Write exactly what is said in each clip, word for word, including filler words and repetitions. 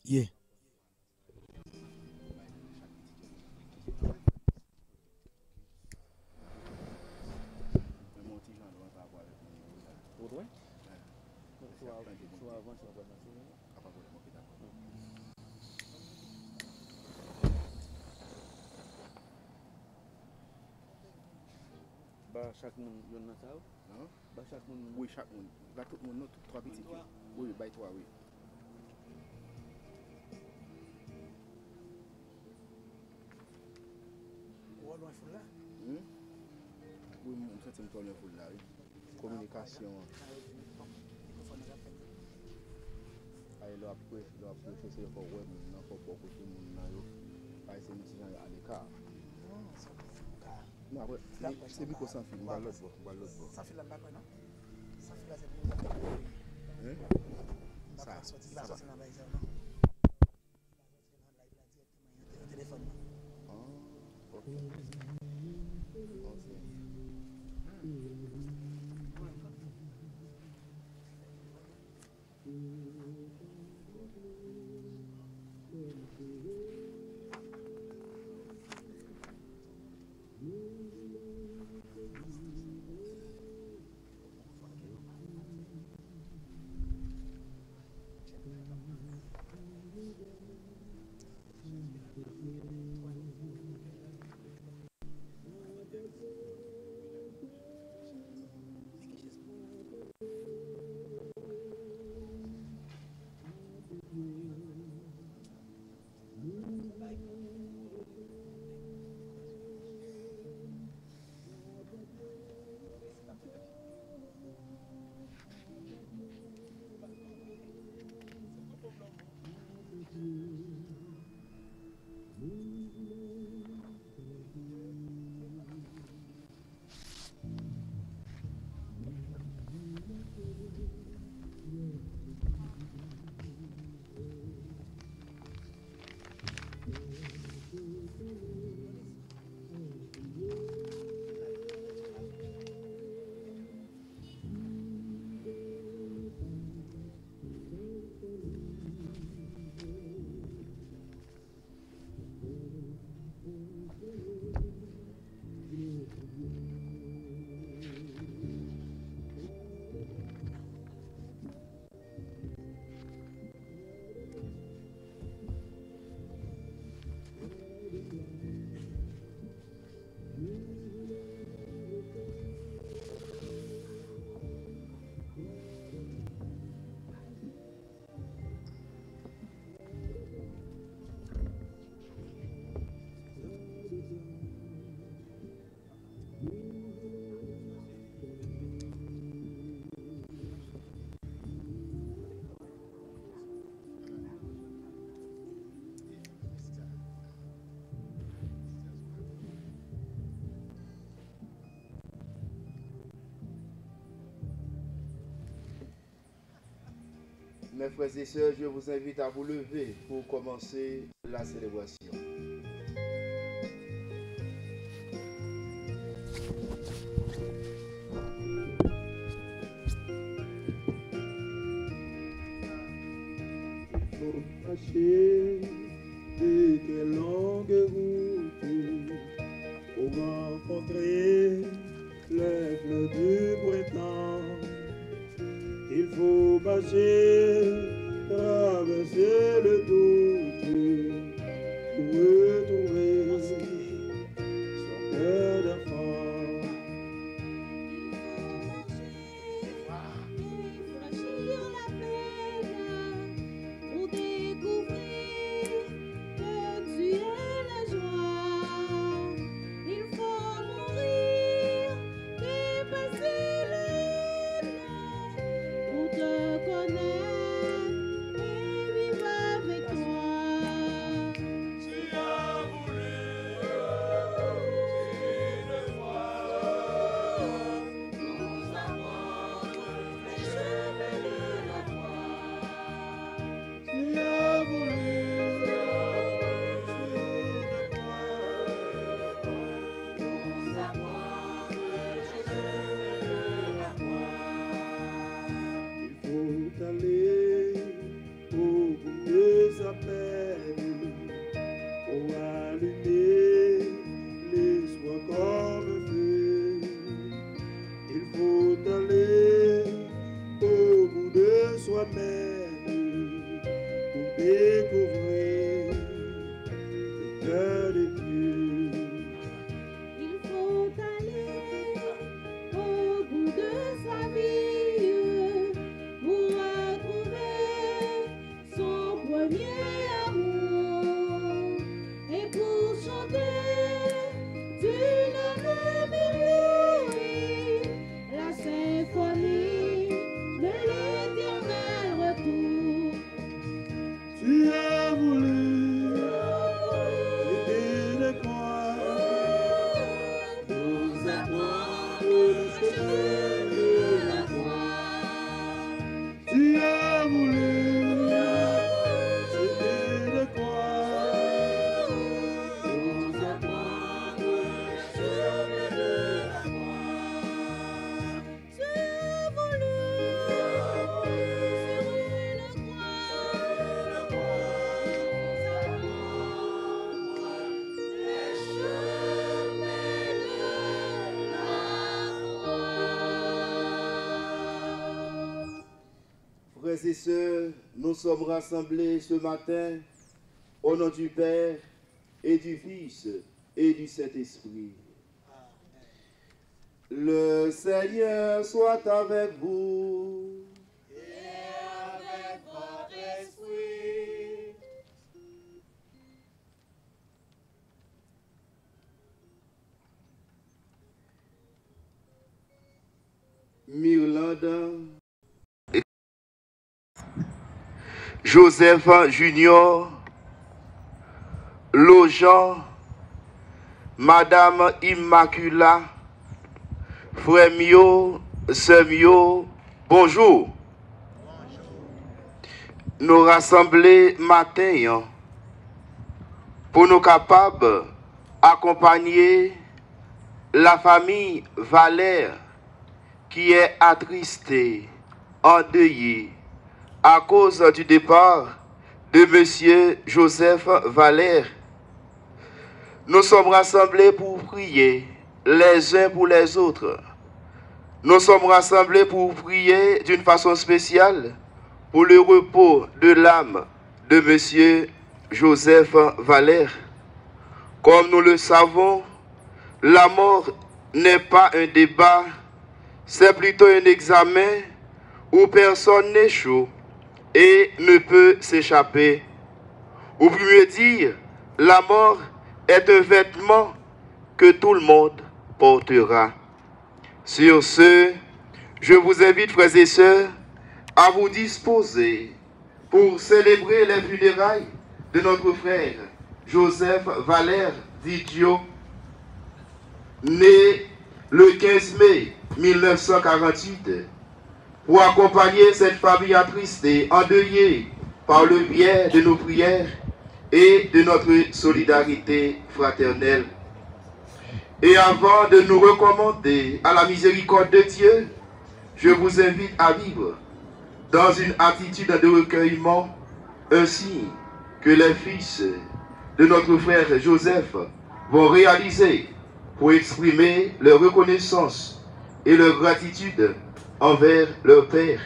Yeah. Bah, chaque monde, il y en a ça. Non? Bah, chaque monde. Oui, chaque monde. Là, tout le monde, non, trois petits. Oui, bah, toi, oui. Loin full là. Hmm? Oui, mon fait, c'est une toile full là, oui. Communication. Aïe, là, après, là, après, c'est le corps web, il faut beaucoup de monde là. Aïe, c'est une petite à l'écart. Non, après, c'est micro sans fil, on va l'autre bord, on va l'autre bord. Sans fil là, d'accord, non? Sans fil là, c'est pour nous. Hein? Ça, ça va. Ça va. Téléphone. Ah, ok. Ok. Mes frères et sœurs, je vous invite à vous lever pour commencer la célébration. Faut marcher de quelle longue route pour rencontrer les fleurs du printemps. Il faut marcher, traverser le doute pour retrouver son cœur d'enfant. Pour te connaître et vivre nous appelle pour allumer l'espoir comme feu. Il faut aller au bout de soi-même pour découvrir le cœur de Dieu. Il faut aller au bout de sa vie pour retrouver son premier amour et pour chanter d'une même mélodie la symphonie de l'éternel retour. Tu as voulu quitter le coin, nous apprendre le chemin de la croix. Tu as voulu quitter le coin, nous apprendre le chemin de la croix. Tu as voulu sur une croix, les chemins de la croix. Frères et sœurs, nous sommes rassemblés ce matin au nom du Père et du Fils et du Saint-Esprit. Le Seigneur soit avec vous. Et avec votre esprit. Mirlande, Joseph Junior, Lojan, Madame Immacula, Frère Mio, Sœur Mio, bonjour. Nous rassembler matin hein, pour nous capables d'accompagner la famille Valère qui est attristée, endeuillée à cause du départ de Monsieur Joseph Valère. Nous sommes rassemblés pour prier les uns pour les autres. Nous sommes rassemblés pour prier d'une façon spéciale pour le repos de l'âme de Monsieur Joseph Valère. Comme nous le savons, la mort n'est pas un débat, c'est plutôt un examen où personne n'échoue et ne peut s'échapper. Ou mieux dire, la mort est un vêtement que tout le monde portera. Sur ce, je vous invite, frères et sœurs, à vous disposer pour célébrer les funérailles de notre frère Joseph Valère Didio, né le quinze mai mille neuf cent quarante-huit, pour accompagner cette famille attristée, endeuillée par le biais de nos prières et de notre solidarité fraternelle. Et avant de nous recommander à la miséricorde de Dieu, je vous invite à vivre dans une attitude de recueillement, ainsi que les fils de notre frère Joseph vont réaliser pour exprimer leur reconnaissance et leur gratitude envers leur Père,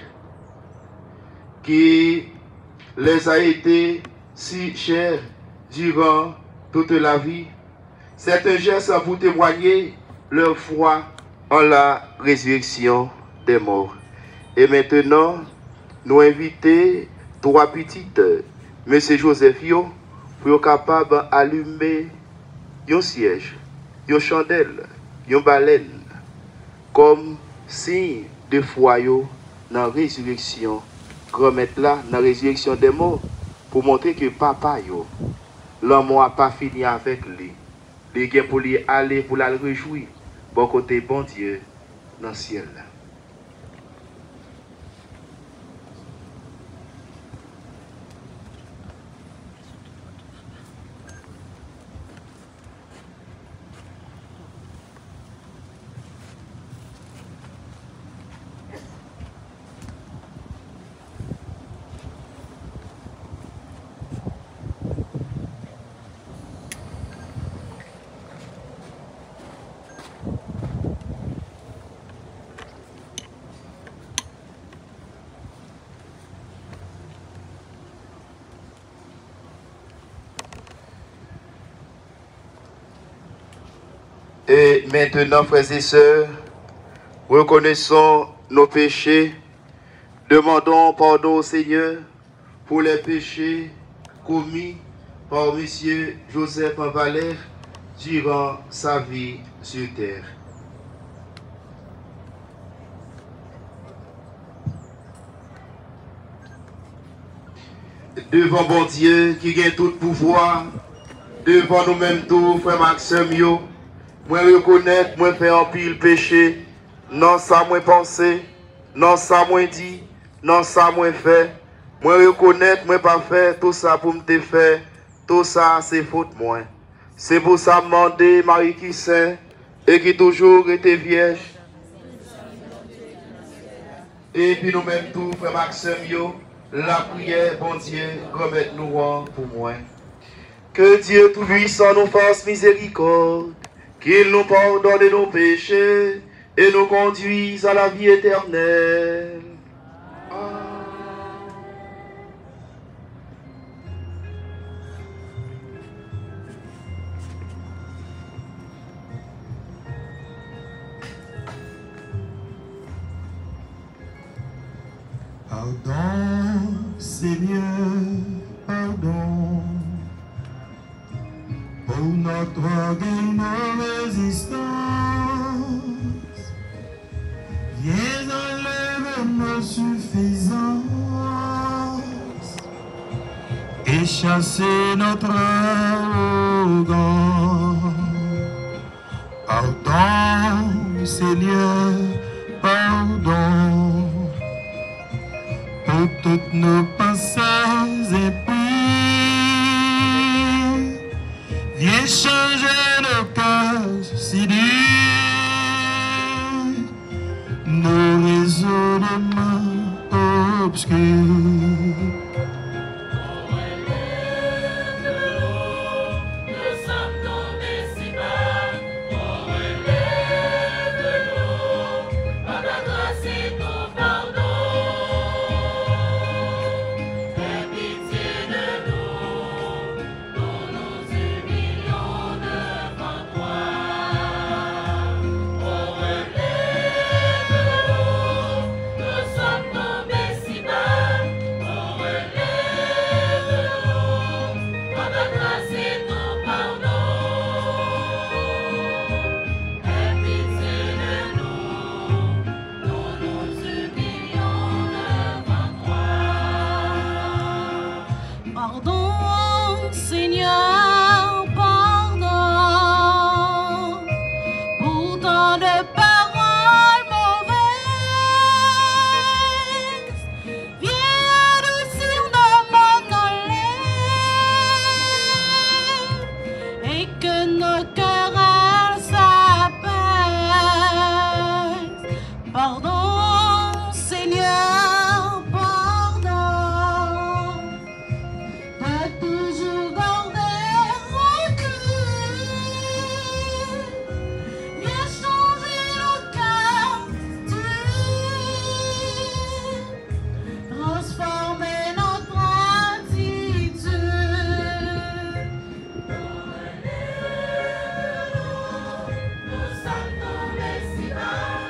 qui les a été si chers durant toute la vie. C'est un geste pour témoigner leur foi en la résurrection des morts. Et maintenant, nous invitons trois petites, M. Joseph Yo, pour être capable d'allumer un siège, une chandelle, une baleine, comme signe de foi dans la résurrection. Grand-maître là, dans la résurrection des morts, pour montrer que papa, l'homme n'a pas fini avec lui. Les gens pour lui aller, pour la réjouir, bon côté bon Dieu, dans le ciel. Et maintenant, frères et sœurs, reconnaissons nos péchés, demandons pardon au Seigneur pour les péchés commis par M. Joseph Valère durant sa vie sur terre. Devant bon Dieu qui gagne tout pouvoir, devant nous-mêmes tous, frère Maxime, yo, moi reconnaître, moi faire un pile péché, non ça moi penser, non ça moi dit, non ça moi fait, moi reconnaître, moi pas faire tout ça pour me te faire, tout ça c'est faute moi. C'est pour ça demander Marie qui saint et qui toujours était vierge. Et puis nous-mêmes tous, frère Maxime, yo, la prière, bon Dieu, remettre-nous pour moi. Que Dieu Tout-Puissant nous fasse miséricorde, qu'il nous pardonne nos péchés et nous conduise à la vie éternelle. Pardon, Seigneur, pardon, pour notre orgueil, nos résistances. Viens enlever nos suffisances et chasser notre arrogance. Pardon, Seigneur, pardon, pour toutes nos pensées impies. Viens changer nos cœurs si durs, nos raisonnements obscurs. Pardon, Seigneur, pardon, pour tant de paroles mauvaises. Viens adoucir nos monolithes et que nos cœurs s'apaisent. Pardon, Seigneur, pardon, de toujours garder recul. Viens changer nos cœurs, transformer notre attitude. Nous sommes tombés si bas,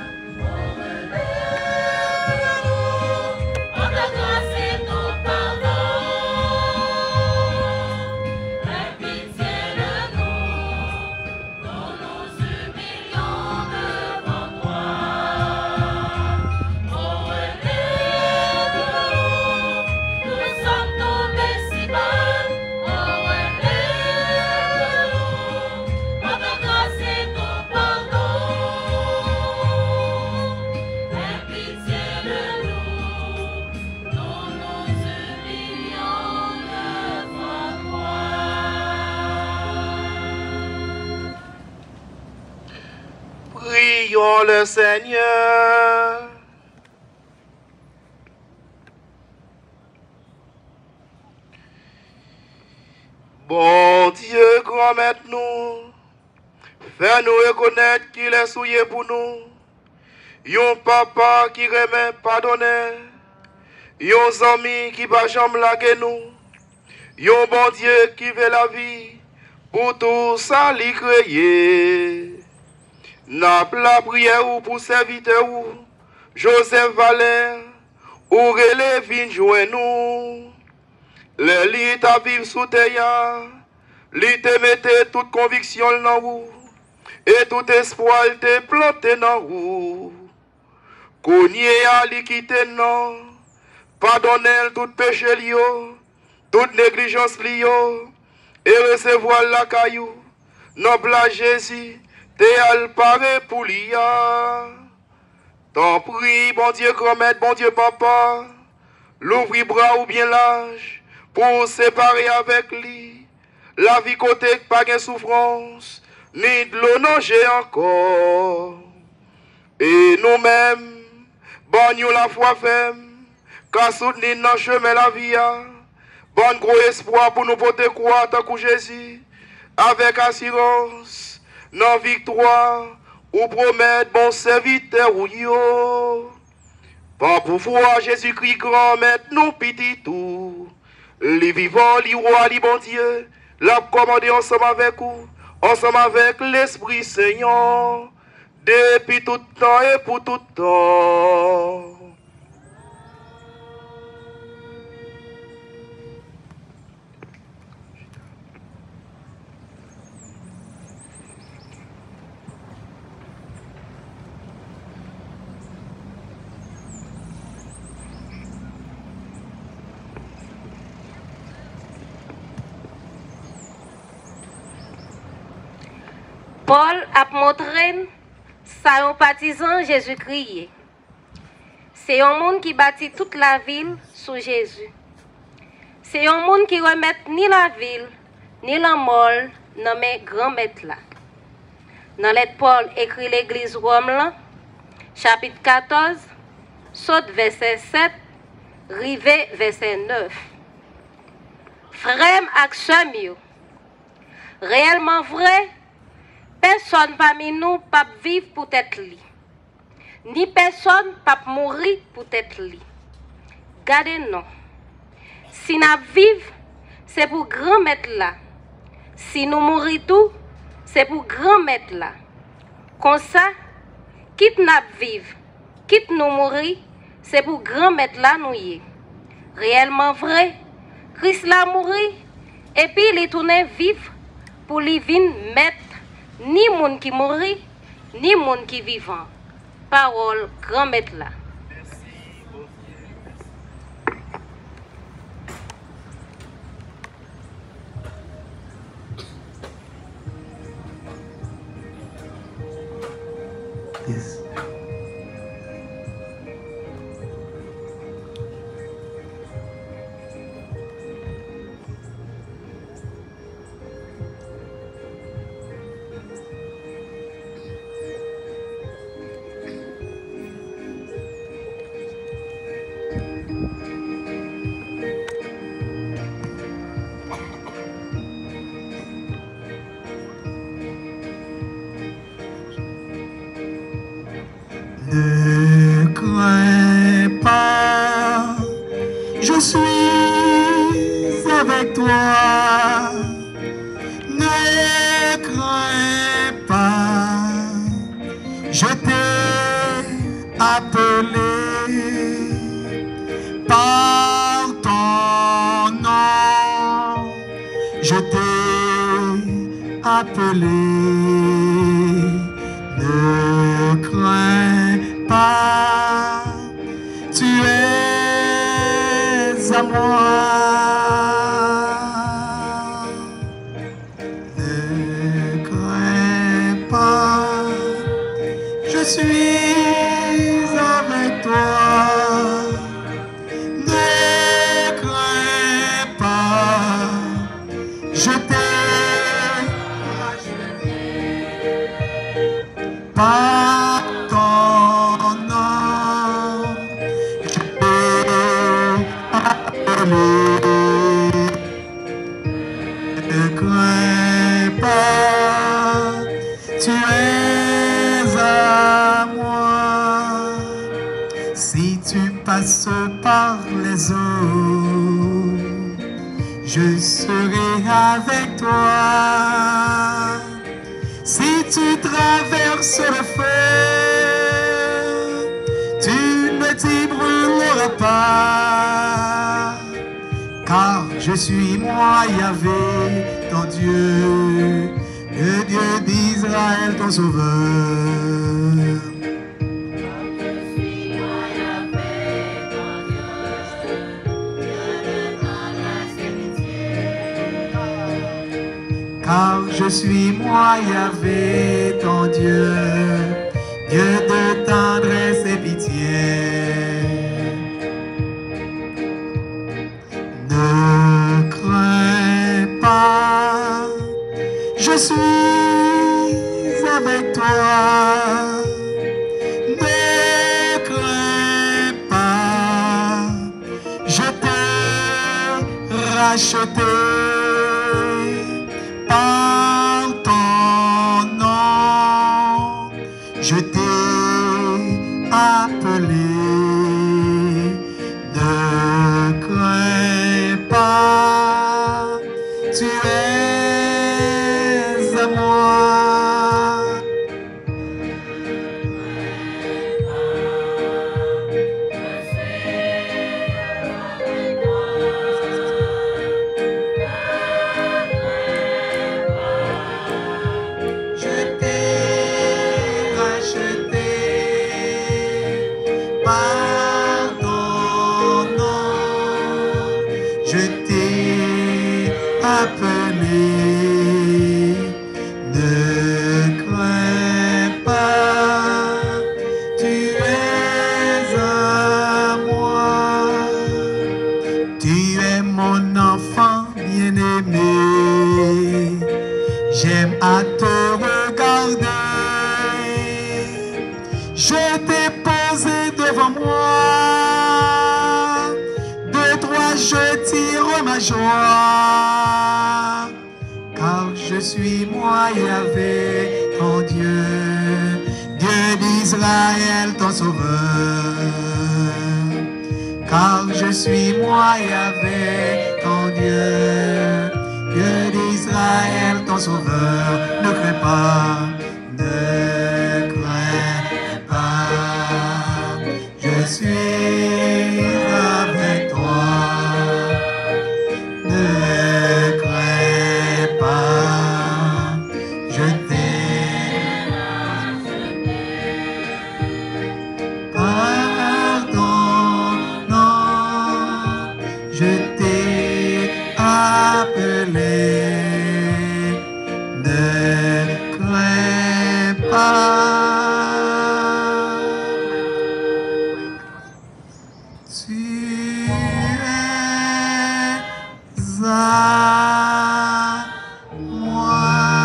relève-nous, par ta grâce et ton pardon. Aie pitié de nous, nous nous humilions devant toi. Oh, relève-nous, nous sommes tombés si bas. Oh, relève-nous, par ta grâce et ton pardon. Aie pitié de nous, nous nous humilions devant toi. Prions le Seigneur. Bon Dieu, grand maître nous, fais-nous reconnaître qu'il est souillé pour nous. Yon papa qui remet pardonner, yon ami qui va jamais laguer nous, yon bon Dieu qui veut la vie, pour tout ça l'y créer. N'a la prière ou pour serviteur ou Joseph Valère, ou relève vin joindre nous. Le lit à vivre sous terre, lit te mette toute conviction dans vous, et tout espoir te planté dans vous. Cogné à li quitter non, pardonnez tout péché lio, toute négligence lio, et recevoir la caillou, noble Jésus, te al paré pour l'ia. T'en prie, bon Dieu, grand-mère, bon Dieu, papa, l'ouvrir bras ou bien l'âge, pour séparer avec lui, la vie côté pas de souffrance, ni de l'eau nager encore. Et nous-mêmes, bon nous la foi ferme, car soutenir dans le chemin la vie, bon gros espoir pour nous porter croire tant que Jésus, avec assurance, non victoire, ou promettre bon serviteur ou yo. Par pouvoir Jésus-Christ grand maître nous petit tout. Les vivants, les rois, les bon Dieu, l'a commandé ensemble avec vous, ensemble avec l'Esprit Seigneur, depuis tout temps et pour tout temps. Paul a montré ça un partisan Jésus-Christ. C'est un monde qui bâtit toute la ville sous Jésus. C'est un monde qui remet ni la ville, ni la molle dans mes grands maîtres là. Dans lettre Paul écrit l'église Rome là, chapitre quatorze, saute verset sept, rivé verset neuf. Frère action mieux. Réellement vrai, personne parmi nous pas vivre pour être li. Ni personne pas mourir pour être li. Gardez non. Si nous vivons, c'est pour grand maître là. Si nous mourons tout, c'est pour grand maître là. Comme ça, quitte nous vivre, quitte nous mourir, c'est pour grand maître là nous y. Réellement vrai, Christ l'a mouru et puis il est tourné vivre pour lui venir mettre ni monde qui mourit, ni monde qui vivant. Parole grand maître là. Yes. Ne crains pas, je suis avec toi. Ne crains pas, je t'ai appelé par ton nom. Je t'ai appelé. Ne crains pas, tu es à moi. Ne crains pas, je suis avec toi. Ne crains pas, je t'ai par ton nom, je t'ai appelé. Ne crains pas, tu es à moi. Si tu passes par les eaux, je serai avec toi. Si tu traverses le feu, tu ne t'y brûleras pas, car je suis moi Yahvé, ton Dieu, le Dieu d'Israël, ton sauveur. Car je suis moi Yahvé, ton Dieu, Dieu de tendresse et pitié. Ne crains pas, je suis avec toi. Ne crains pas, je t'ai racheté par ton nom, je t'ai appelé. Ne crains pas, tu es à moi. J'aime à te regarder, je t'ai posé devant moi, de toi je tire ma joie, car je suis moi Yahvé, ton Dieu, Dieu d'Israël, ton sauveur, car je suis moi Yahvé, ton Dieu, Dieu d'Israël, ton sauveur. Ne crains pas, ne crains pas, je suis avec toi. Ne crains pas, je t'ai par ton nom, je t'ai appelé. Ne crains pas, tu es à moi.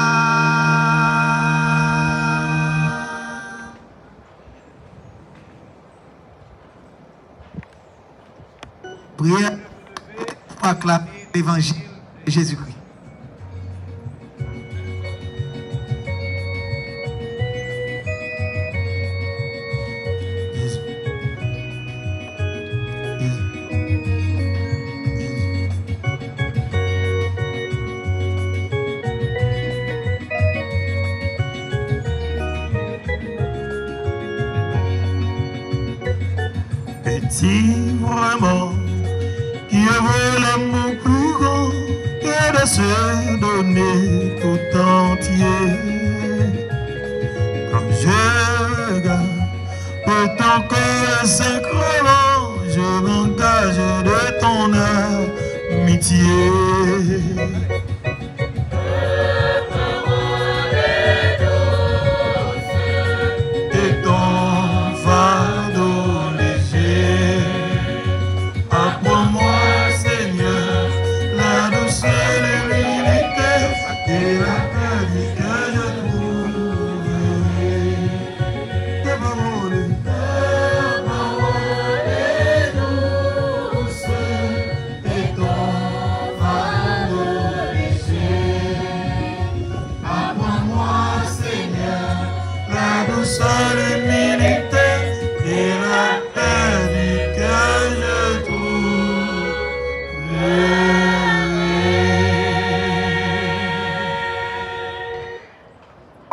Prière pour acclamer l'évangile de Jésus-Christ. Petit vraiment qui veut l'amour plus grand que de se donner tout entier. Comme je regarde pour ton cœur sacrement, je m'engage de ton amitié.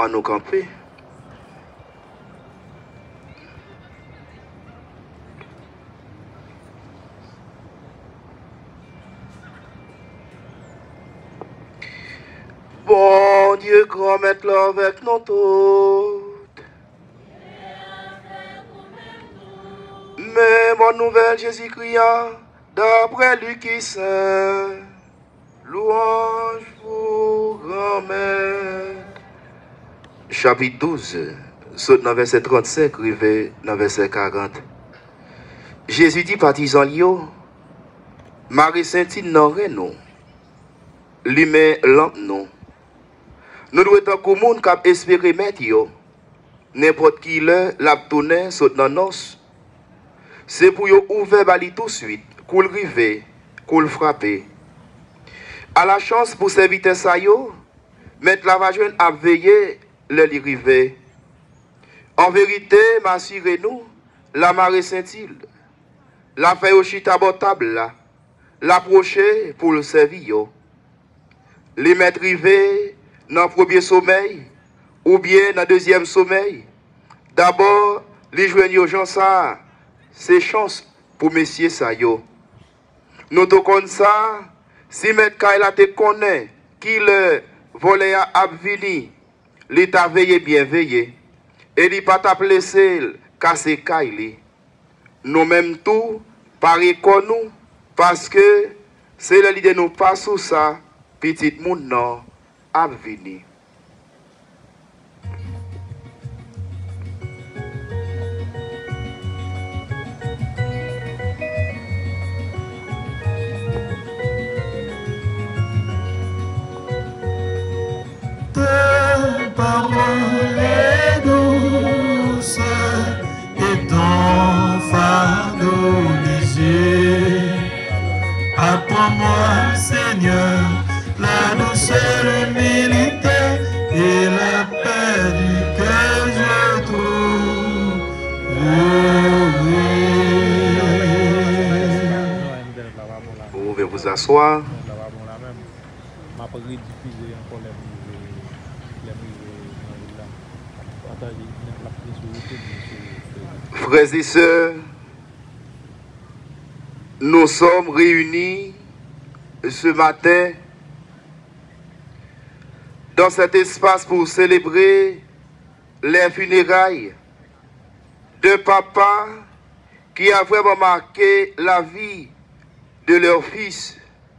en nous camper. Bon Dieu, grand maître avec nous toutes. Mais bonne nouvelle, Jésus-Christ, d'après Luc qui saint, louange pour grand maître. Chapitre douze, saute dans verset trente-cinq, rivé dans verset quarante. Jésus dit, partisan Lio, Marie Saint-Tine non non, lui-même lampe non. Nous devons être comme monde qui espérer mettre yo. N'importe qui le l'a tourné saute dans nos. C'est pour yo ouvrir bali tout de suite, qu'on le rive, qu'on le frappe. À la chance pour serviteur ça yo, mettre la vagin à veiller le li rive. En vérité, m'assurez-nous, la marée Saint-Hilde, la fait au chita table là, l'approcher pour le servir yo. Les mettre rive dans le premier sommeil ou bien dans le deuxième sommeil. D'abord, les joignent gens ça, c'est chance pour messieurs ça yo. Nous te comme ça, si mettre Kaila te connaît, qui le volé à abvini, l'état veillé bien veillé, et il pas t'a laissé casser Kaili. Nous même tout, pareil comme nous, parce que c'est l'idée de nous pas sous ça, petit monde non. À venir. Ta parole est douce et ton fardeau léger. Apprends-moi, Seigneur, la douceur, l'humilité et la paix du cœur je trouve. Vous pouvez vous asseoir. Frères et sœurs, nous sommes réunis ce matin dans cet espace pour célébrer les funérailles de papa qui a vraiment marqué la vie de leur fils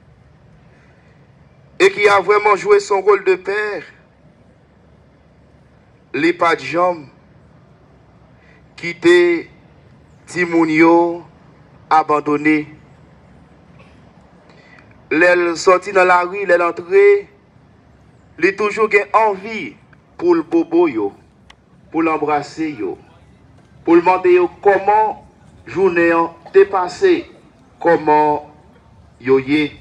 et qui a vraiment joué son rôle de père. Les pas de jambes quitté Timounio abandonné. Les sorti dans la rue, les entrée. Il a toujours envie pour le bobo, yo, pour l'embrasser, yo, pour le demander yo, comment journée t'est passée, comment yo yé.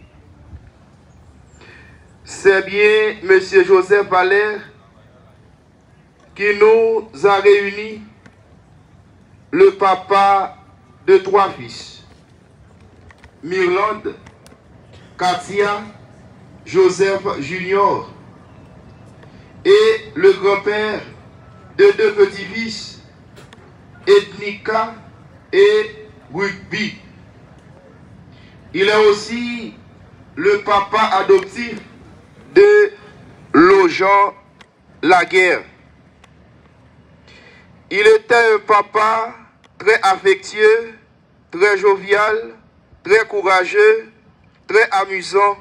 C'est bien M. Joseph Valère qui nous a réunis, le papa de trois fils, Mirlande, Katia, Joseph Junior, et le grand-père de deux petits-fils, Ethnica et Rugby. Il est aussi le papa adoptif de Lojan Laguerre. Il était un papa très affectueux, très jovial, très courageux, très amusant.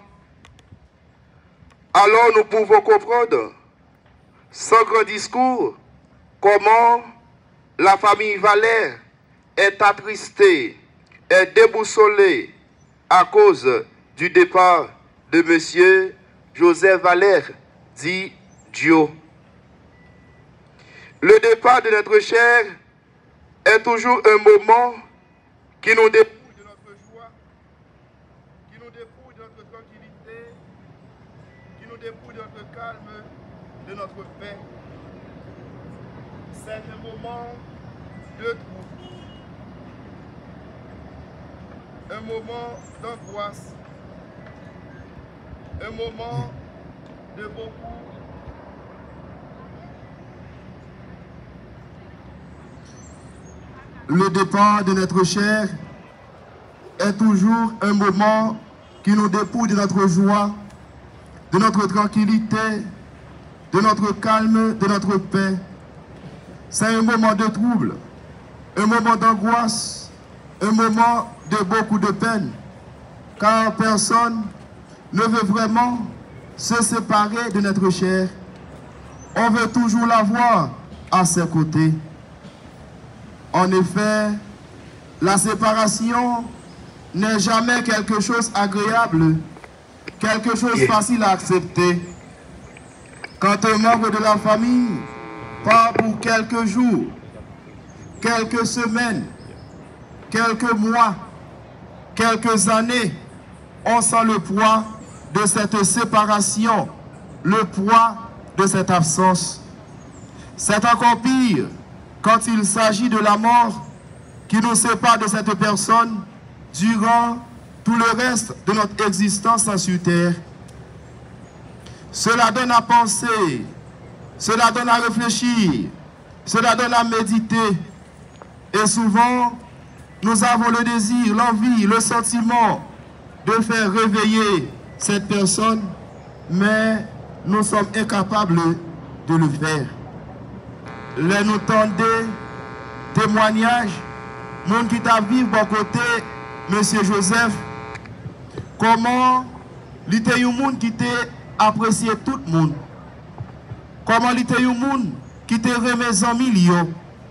Alors nous pouvons comprendre, sans grand discours, comment la famille Valère est attristée, est déboussolée à cause du départ de M. Joseph Valère, dit Dio. Le départ de notre cher est toujours un moment qui nous dépouille de notre joie, qui nous dépouille de notre tranquillité, qui nous dépouille de notre calme, de notre paix. C'est un moment de trouble, un moment d'angoisse, un moment de beaucoup le départ de notre cher est toujours un moment qui nous dépouille de notre joie, de notre tranquillité, de notre calme, de notre paix. C'est un moment de trouble, un moment d'angoisse, un moment de beaucoup de peine, car personne ne veut vraiment se séparer de notre cher. On veut toujours l'avoir à ses côtés. En effet, la séparation n'est jamais quelque chose d'agréable, quelque chose de facile à accepter. Quand un membre de la famille part pour quelques jours, quelques semaines, quelques mois, quelques années, on sent le poids de cette séparation, le poids de cette absence. C'est encore pire quand il s'agit de la mort qui nous sépare de cette personne durant tout le reste de notre existence sur terre. Cela donne à penser, cela donne à réfléchir, cela donne à méditer. Et souvent, nous avons le désir, l'envie, le sentiment de faire réveiller cette personne, mais nous sommes incapables de le faire. Là, nous tendez témoignages, monde qui t'a vu bon côté, Monsieur Joseph, comment il était un monde qui t'a apprécié tout le monde. Comment il était un monde qui t'a remis en millions.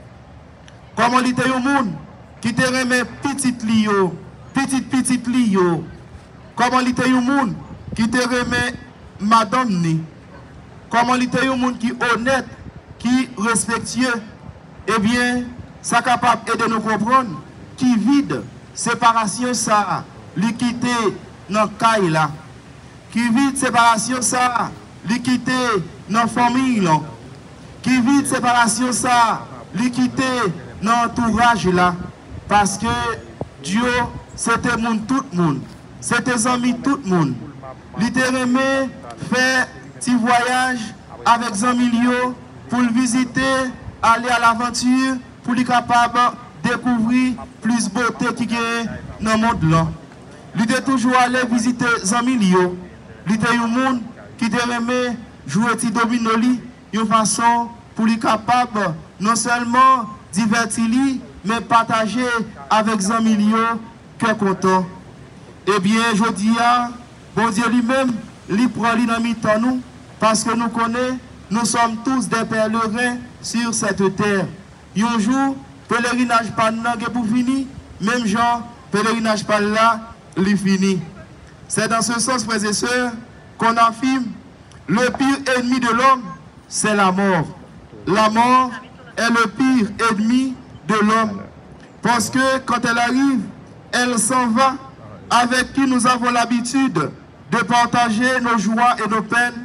Comment il était un monde qui t'a remis petit lio, petit petit lio. Comment il était un monde qui t'a remis madame ni. Comment il était un monde qui est honnête, qui est respectueux. Eh bien, ça capable de nous comprendre qui vide séparation ça, l'équité dans le cas là. Qui vide séparation ça, l'équité dans la famille là. Qui vide séparation ça, l'équité dans l'entourage là. Parce que Dieu, c'était monde tout le monde. C'était amis tout le monde. Il t'a aimé faire petit voyage avec des amis pour le visiter, aller à l'aventure, pour être capable de découvrir plus de beauté qui est dans le monde là. Il était toujours allé visiter les amis. Il était un monde qui t'a aimé jouer petit domino, une façon pour être capable non seulement divertir, mais partager avec les amis qui sont contents. Eh bien, je dis à bon Dieu lui-même, il prend l'inamite en nous, parce que nous connaissons, nous sommes tous des pèlerins sur cette terre. Un jour, pèlerinage pas là pour finir, même genre, pèlerinage pas là, il finit. C'est dans ce sens, frères et sœurs, qu'on affirme, le pire ennemi de l'homme, c'est la mort. La mort est le pire ennemi de l'homme. Parce que quand elle arrive, elle s'en va, avec qui nous avons l'habitude de partager nos joies et nos peines.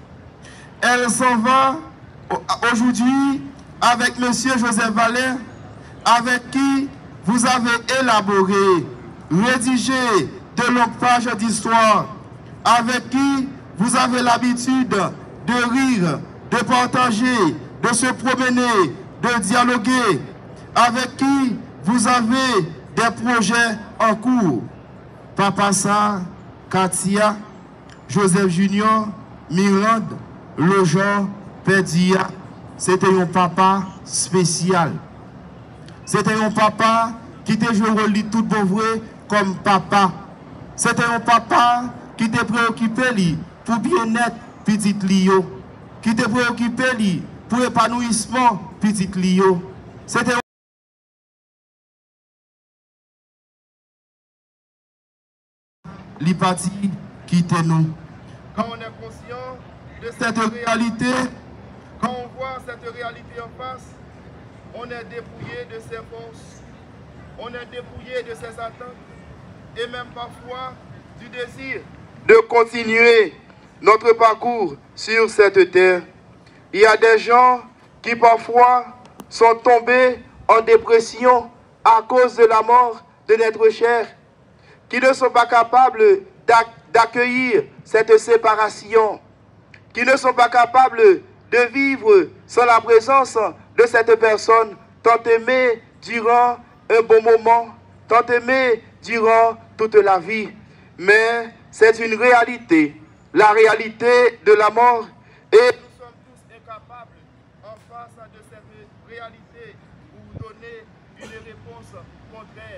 Elle s'en va aujourd'hui avec M. Joseph Valère, avec qui vous avez élaboré, rédigé de longues pages d'histoire, avec qui vous avez l'habitude de rire, de partager, de se promener, de dialoguer, avec qui vous avez des projets en cours. Papa Sa, Katia, Joseph Junior, Mirande, Lojan, Pédia, c'était un papa spécial. C'était un papa qui était joué au lit tout bon vrai comme papa. C'était un papa qui était préoccupé lui, pour bien-être petit Lio, qui était préoccupé lui, pour épanouissement petit Lio. C'était l'hypathie qui était nous. Quand on est conscient de cette réalité, quand on voit cette réalité en face, on est dépouillé de ses forces, on est dépouillé de ses attentes et même parfois du désir de continuer notre parcours sur cette terre. Il y a des gens qui parfois sont tombés en dépression à cause de la mort de notre cher, qui ne sont pas capables d'accueillir cette séparation, qui ne sont pas capables de vivre sans la présence de cette personne tant aimée durant un bon moment, tant aimé durant toute la vie. Mais c'est une réalité, la réalité de la mort. Et nous sommes tous incapables, en face de cette réalité, pour donner une réponse contraire.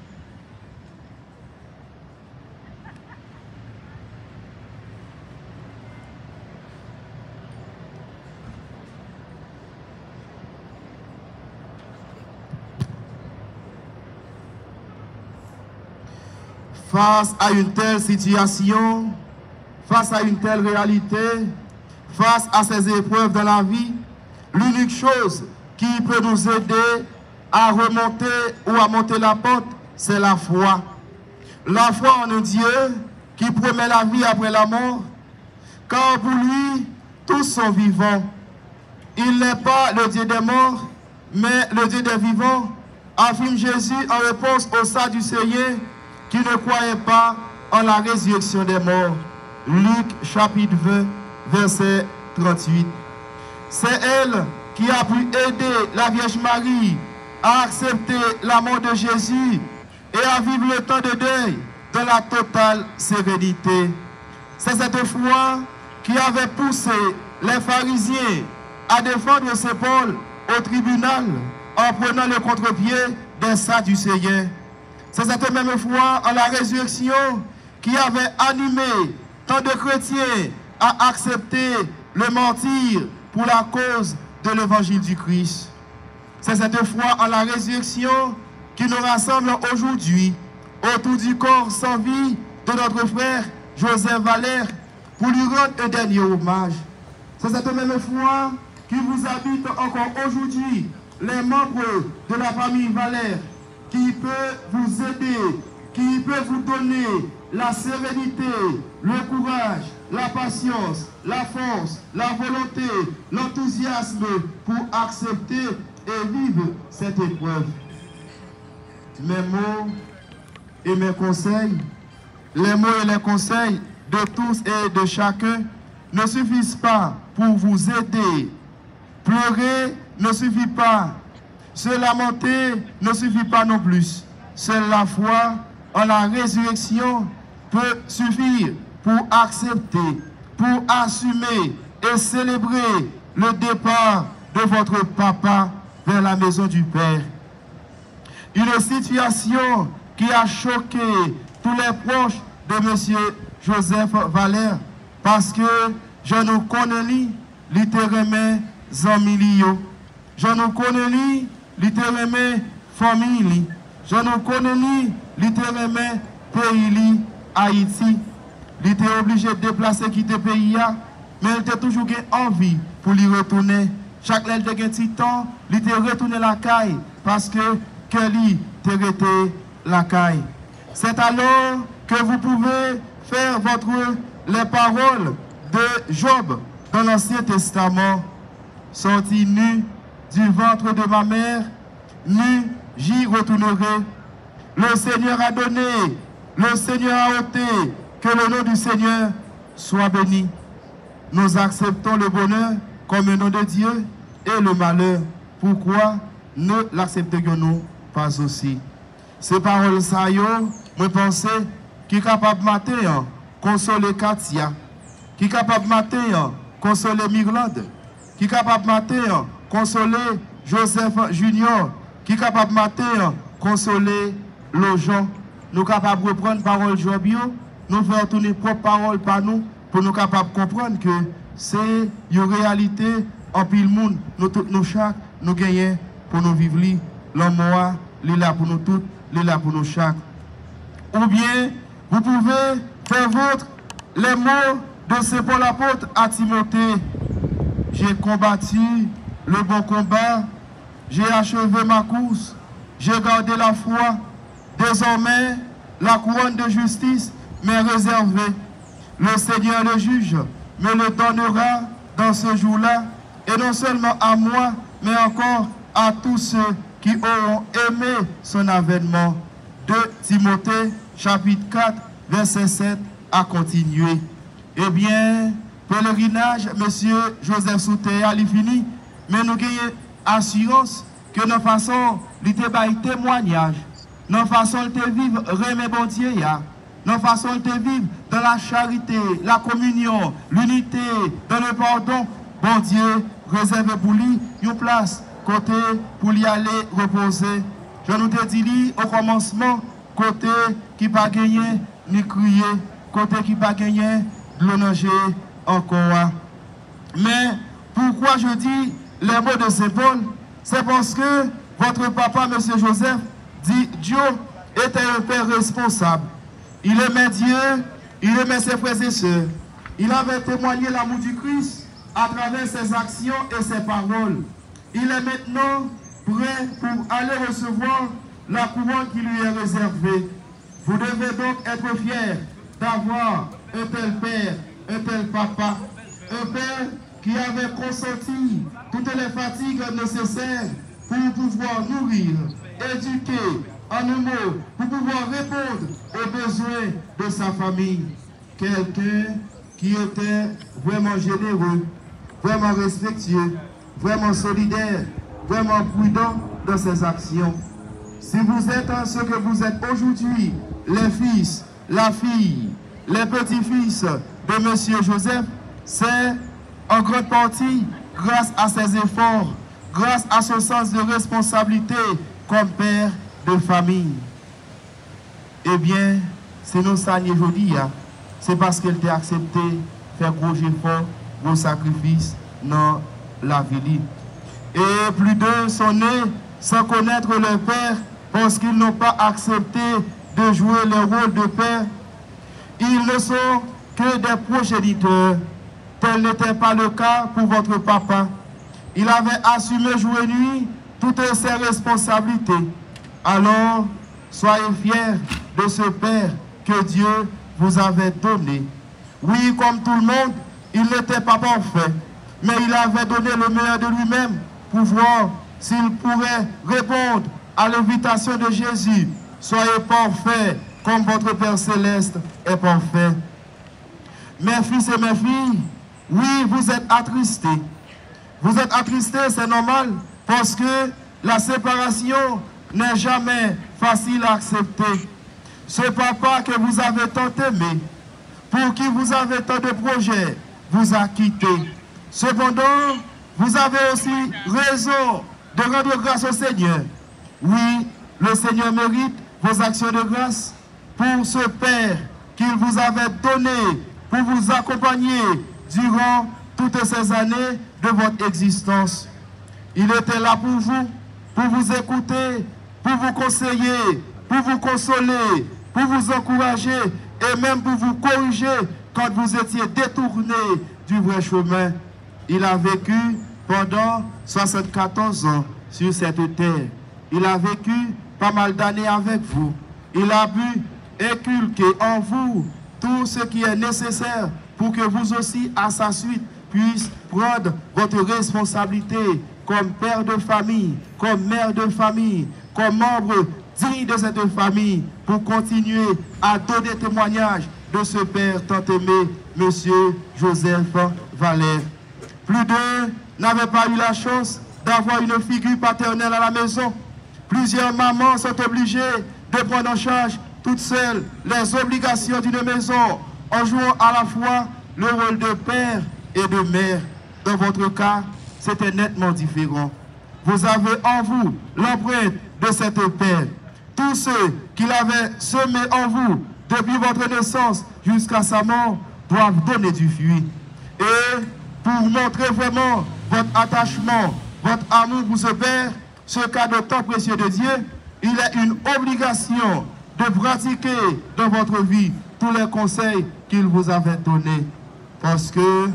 Face à une telle situation, face à une telle réalité, face à ces épreuves de la vie, l'unique chose qui peut nous aider à remonter ou à monter la pente, c'est la foi. La foi en un Dieu qui promet la vie après la mort, car pour lui, tous sont vivants. Il n'est pas le Dieu des morts, mais le Dieu des vivants, affirme Jésus en réponse aux Sadducéens qui ne croyaient pas en la résurrection des morts. Luc chapitre vingt, verset trente-huit. C'est elle qui a pu aider la Vierge Marie à accepter la mort de Jésus et à vivre le temps de deuil dans la totale sérénité. C'est cette foi qui avait poussé les pharisiens à défendre ses Paul au tribunal en prenant le contre-pied des Sadducéens. C'est cette même foi en la résurrection qui avait animé tant de chrétiens à accepter le mentir pour la cause de l'évangile du Christ. C'est cette foi en la résurrection qui nous rassemble aujourd'hui autour du corps sans vie de notre frère Joseph Valère pour lui rendre un dernier hommage. C'est cette même foi qui vous habite encore aujourd'hui, les membres de la famille Valère, qui peut vous aider, qui peut vous donner la sérénité, le courage, la patience, la force, la volonté, l'enthousiasme pour accepter et vivre cette épreuve. Mes mots et mes conseils, les mots et les conseils de tous et de chacun ne suffisent pas pour vous aider. Pleurer ne suffit pas. Se lamenter ne suffit pas non plus. Seule la foi en la résurrection peut suffire pour accepter, pour assumer et célébrer le départ de votre papa vers la maison du Père. Une situation qui a choqué tous les proches de M. Joseph Valère parce que je nous connais littéralement Zamilio. Je nous connais littéralement famille. Je nous connais littéralement pays Haïti. Il était obligé de déplacer, quitter le pays, mais il était toujours envie pour lui retourner. Chaque fois qu'il a un petit temps, il était retourné la caille parce que Kelly était resté la caille. C'est alors que vous pouvez faire votre, les paroles de Job dans l'Ancien Testament. Sorti nu du ventre de ma mère, nu j'y retournerai. Le Seigneur a donné, le Seigneur a ôté, que le nom du Seigneur soit béni. Nous acceptons le bonheur comme un nom de Dieu et le malheur. Pourquoi ne l'accepterions-nous pas aussi? Ces paroles, ça y est, je pense, qui est capable de matin, consoler Katia, qui est capable de matin, consoler Mirlande, qui est capable de matin, consoler Joseph Junior, qui est capable de matin, consoler Lojon. Nous sommes capables de reprendre parole Jobio, nous faire tourner propre parole par nous, pour nous capables de comprendre que c'est une réalité en pile monde, nous tous, nous chaque, nous gagnons pour nous vivre. L'homme moi, il est là pour nous tous, il est là pour nous chaque. Ou bien, vous pouvez faire votre les mots de Saint Paul apôtre à Timothée. J'ai combattu le bon combat, j'ai achevé ma course, j'ai gardé la foi. Désormais, la couronne de justice m'est réservée. Le Seigneur le juge me le donnera dans ce jour-là, et non seulement à moi, mais encore à tous ceux qui auront aimé son avènement. deux Timothée, chapitre quatre, verset sept, à continuer. Eh bien, pèlerinage, monsieur Joseph Souter, il fini, mais nous avons assurance que que nos façons de te bailler témoignage, nos façons de te vivre, remet bon Dieu, nos façons de te vivre dans la charité, la communion, l'unité, dans le pardon, bon Dieu, réserve pour lui une place, côté pour y aller reposer. Je nous te dis au commencement, côté qui pas gagné, ni crier, côté qui pas gagné, l'honorer encore. Mais pourquoi je dis les mots de Saint Paul? C'est parce que votre papa, M. Joseph, dit Dieu était un père responsable. Il aimait Dieu, il aimait ses frères et sœurs. Il avait témoigné l'amour du Christ à travers ses actions et ses paroles. Il est maintenant prêt pour aller recevoir la couronne qui lui est réservée. Vous devez donc être fiers d'avoir un tel père, un tel papa, un père qui avait consenti toutes les fatigues nécessaires pour pouvoir nourrir, éduquer, en un mot, pour pouvoir répondre aux besoins de sa famille. Quelqu'un qui était vraiment généreux, vraiment respectueux, vraiment solidaire, vraiment prudent dans ses actions. Si vous êtes ce que vous êtes aujourd'hui, les fils, la fille, les petits-fils de M. Joseph, c'est en grande partie grâce à ses efforts, grâce à son sens de responsabilité comme père de famille. Eh bien, si nous saluons aujourd'hui, c'est parce qu'elle t'a accepté de faire gros efforts, gros sacrifices dans la vie. Et plus d'un sont nés sans connaître leur père parce qu'ils n'ont pas accepté de jouer le rôle de père. Ils ne sont que des progéniteurs. Tel n'était pas le cas pour votre papa. Il avait assumé jour et nuit toutes ses responsabilités. Alors, soyez fiers de ce père que Dieu vous avait donné. Oui, comme tout le monde, il n'était pas parfait, mais il avait donné le meilleur de lui-même pour voir s'il pourrait répondre à l'invitation de Jésus. Soyez parfaits comme votre Père Céleste est parfait. Mes fils et mes filles, oui, vous êtes attristés. Vous êtes attristés, c'est normal, parce que la séparation n'est jamais facile à accepter. Ce papa que vous avez tant aimé, pour qui vous avez tant de projets, vous a quitté. Cependant, vous avez aussi raison de rendre grâce au Seigneur. Oui, le Seigneur mérite vos actions de grâce pour ce Père qu'il vous avait donné pour vous accompagner durant toutes ces années de votre existence. Il était là pour vous, pour vous écouter, pour vous conseiller, pour vous consoler, pour vous encourager et même pour vous corriger quand vous étiez détourné du vrai chemin. Il a vécu pendant soixante-quatorze ans sur cette terre. Il a vécu pas mal d'années avec vous. Il a pu inculquer en vous tout ce qui est nécessaire pour que vous aussi, à sa suite, puissiez prendre votre responsabilité comme père de famille, comme mère de famille, comme membre digne de cette famille, pour continuer à donner témoignage de ce père tant aimé, M. Joseph Valère. Plus d'un n'avaient pas eu la chance d'avoir une figure paternelle à la maison. Plusieurs mamans sont obligées de prendre en charge toutes seules les obligations d'une maison en jouant à la fois le rôle de père et de mère. Dans votre cas, c'était nettement différent. Vous avez en vous l'empreinte de cette père. Tous ceux qu'il avait semés en vous depuis votre naissance jusqu'à sa mort doivent donner du fruit. Et pour montrer vraiment votre attachement, votre amour pour ce père, ce cadeau tant précieux de Dieu, il est une obligation de pratiquer dans votre vie tous les conseils qu'il vous avait donnés. Parce que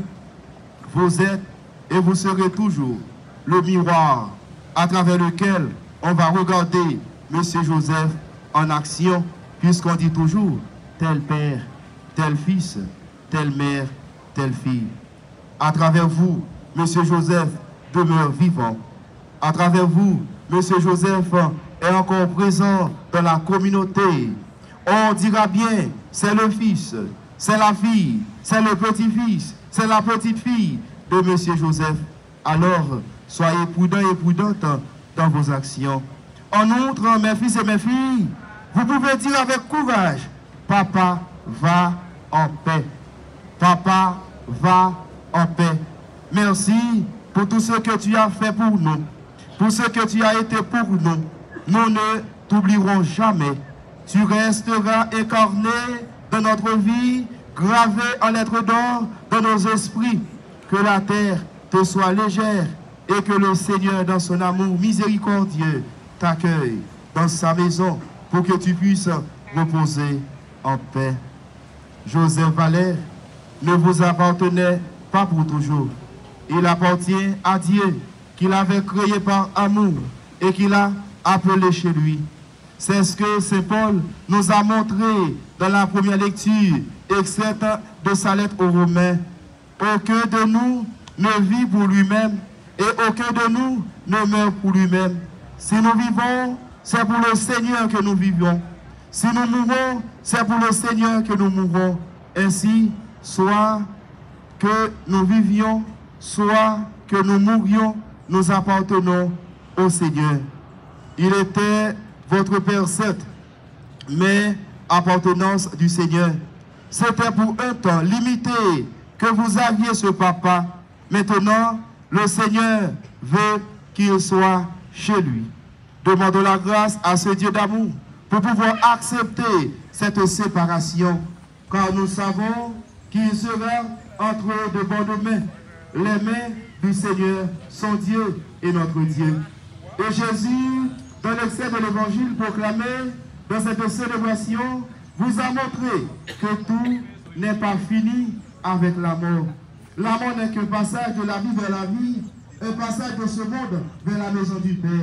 vous êtes et vous serez toujours le miroir à travers lequel on va regarder M. Joseph en action, puisqu'on dit toujours tel père, tel fils, telle mère, telle fille. À travers vous, M. Joseph demeure vivant. À travers vous, M. Joseph est encore présent dans la communauté. On dira bien, c'est le fils, c'est la fille, c'est le petit-fils, c'est la petite-fille de M. Joseph. Alors, soyez prudents et prudentes dans vos actions. En outre, mes fils et mes filles, vous pouvez dire avec courage, papa va en paix. Papa va en paix. Merci pour tout ce que tu as fait pour nous, pour ce que tu as été pour nous. Nous ne t'oublierons jamais. Tu resteras incarné dans notre vie, gravé en lettres d'or dans nos esprits. Que la terre te soit légère et que le Seigneur, dans son amour miséricordieux, t'accueille dans sa maison pour que tu puisses reposer en paix. Joseph Valère ne vous appartenait pas pour toujours. Il appartient à Dieu qu'il avait créé par amour et qu'il a appelé chez lui. C'est ce que Saint Paul nous a montré dans la première lecture, extraite de sa lettre aux Romains. Aucun de nous ne vit pour lui-même et aucun de nous ne meurt pour lui-même. Si nous vivons, c'est pour le Seigneur que nous vivons. Si nous mourons, c'est pour le Seigneur que nous mourons. Ainsi, soit que nous vivions, soit que nous mourions, nous appartenons au Seigneur. Il était votre Père, certes, mais appartenance du Seigneur. C'était pour un temps limité que vous aviez ce papa. Maintenant, le Seigneur veut qu'il soit chez lui. Demandons la grâce à ce Dieu d'amour pour pouvoir accepter cette séparation, car nous savons qu'il sera entre de bonnes mains. Les mains du Seigneur sont Dieu et notre Dieu. Et Jésus, dans l'excès de l'évangile proclamé dans cette célébration, vous a montré que tout n'est pas fini avec la mort. La mort n'est qu'un passage de la vie vers la vie, un passage de ce monde vers la maison du Père,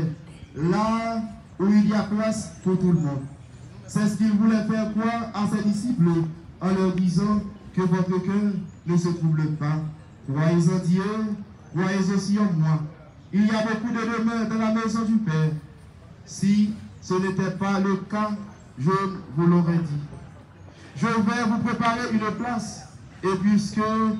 là où il y a place pour tout le monde. C'est ce qu'il voulait faire croire à ses disciples en leur disant que votre cœur ne se trouble pas. Croyez en Dieu, croyez aussi en moi. Il y a beaucoup de demeures dans la maison du Père. Si ce n'était pas le cas, je vous l'aurais dit. Je vais vous préparer une place, et puisque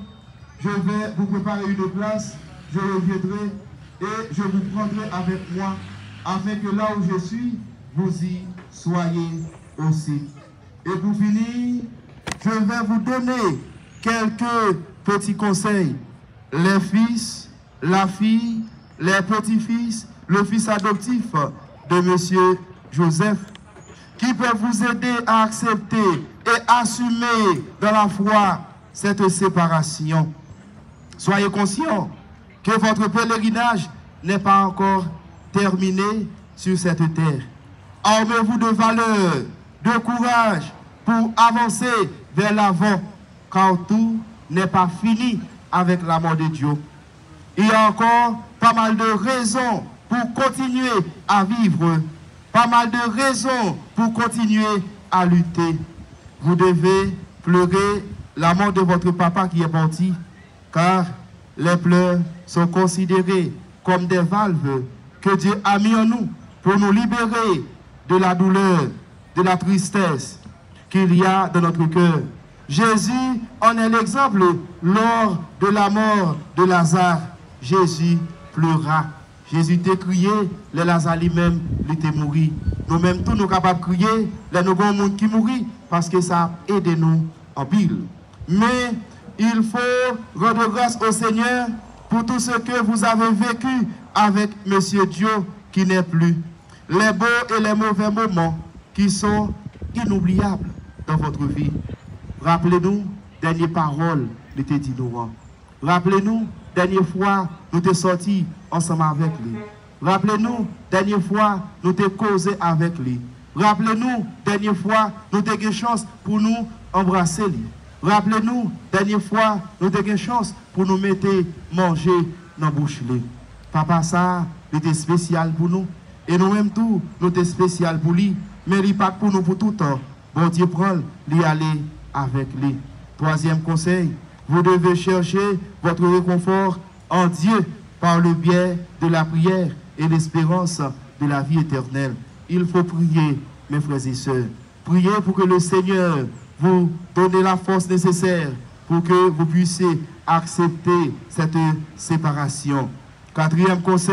je vais vous préparer une place, je reviendrai et je vous prendrai avec moi, afin que là où je suis, vous y soyez aussi. Et pour finir, je vais vous donner quelques petits conseils. Les fils, la fille, les petits-fils, le fils adoptif de M. Joseph, qui peuvent vous aider à accepter et assumer dans la foi cette séparation. Soyez conscients que votre pèlerinage n'est pas encore terminé sur cette terre. Armez-vous de valeur, de courage pour avancer vers l'avant, car tout n'est pas fini avec la mort de Dieu. Il y a encore pas mal de raisons pour continuer à vivre, pas mal de raisons pour continuer à lutter. Vous devez pleurer la mort de votre papa qui est parti, car les pleurs sont considérés comme des valves que Dieu a mis en nous pour nous libérer de la douleur, de la tristesse qu'il y a dans notre cœur. Jésus en est l'exemple lors de la mort de Lazare. Jésus pleura. Jésus t'a crié, les Lazare lui-même, il était mort. Nous-mêmes, tous nous capables de crier, les nous avons monde qui mourit parce que ça a aidé nous en pile. Mais il faut rendre grâce au Seigneur pour tout ce que vous avez vécu avec Monsieur Dieu qui n'est plus. Les beaux et les mauvais moments qui sont inoubliables dans votre vie. Rappelez-nous, dernière parole, il était dit nous. Rappelez-nous, dernière fois, nous t'es sortis ensemble avec lui. Rappelez-nous, dernière fois, nous t'es causé avec lui. Rappelez-nous, dernière fois, nous t'es eu chance pour nous embrasser lui. Rappelez-nous, dernière fois, nous avons une chance pour nous mettre manger dans la bouche. Papa, ça, il était spécial pour nous. Et nous-mêmes, tout, nous sommes spécial pour lui. Mais il n'est pas pour nous pour tout le temps. Bon Dieu prend, lui aller avec lui. Troisième conseil, vous devez chercher votre réconfort en Dieu par le biais de la prière et l'espérance de la vie éternelle. Il faut prier, mes frères et sœurs. Priez pour que le Seigneur vous donne la force nécessaire pour que vous puissiez accepter cette séparation. Quatrième conseil,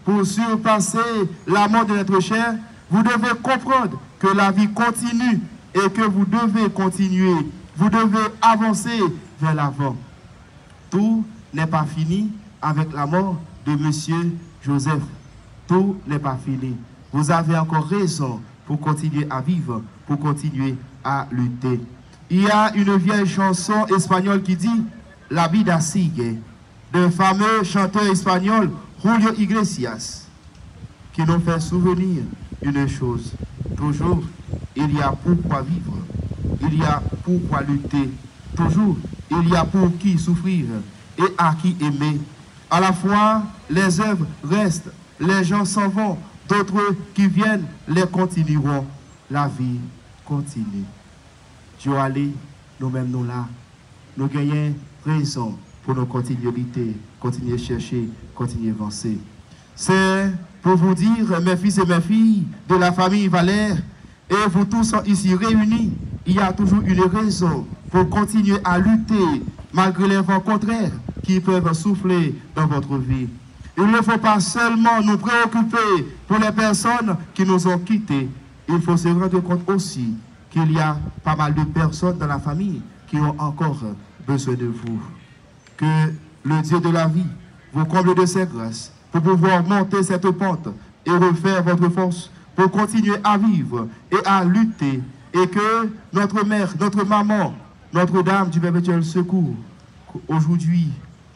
pour surpasser la mort de notre chair, vous devez comprendre que la vie continue et que vous devez continuer. Vous devez avancer vers l'avant. Tout n'est pas fini avec la mort de Monsieur Joseph. Tout n'est pas fini. Vous avez encore raison pour continuer à vivre, pour continuer à lutter. Il y a une vieille chanson espagnole qui dit « La vida sigue » d'un fameux chanteur espagnol, Julio Iglesias, qui nous fait souvenir une chose. Toujours, il y a pourquoi vivre, il y a pourquoi lutter. Toujours, il y a pour qui souffrir et à qui aimer. À la fois, les œuvres restent, les gens s'en vont, d'autres qui viennent les continueront. La vie continue. Dieu allez, nous-mêmes nous là, nous gagnons raison pour nous continuer à lutter, continuer à chercher, continuer à avancer. C'est pour vous dire, mes fils et mes filles de la famille Valère, et vous tous ici réunis, il y a toujours une raison pour continuer à lutter malgré les vents contraires qui peuvent souffler dans votre vie. Il ne faut pas seulement nous préoccuper pour les personnes qui nous ont quittés. Il faut se rendre compte aussi qu'il y a pas mal de personnes dans la famille qui ont encore besoin de vous. Que le Dieu de la vie vous comble de ses grâces pour pouvoir monter cette pente et refaire votre force pour continuer à vivre et à lutter. Et que notre mère, notre maman, Notre-Dame du Perpétuel Secours, aujourd'hui,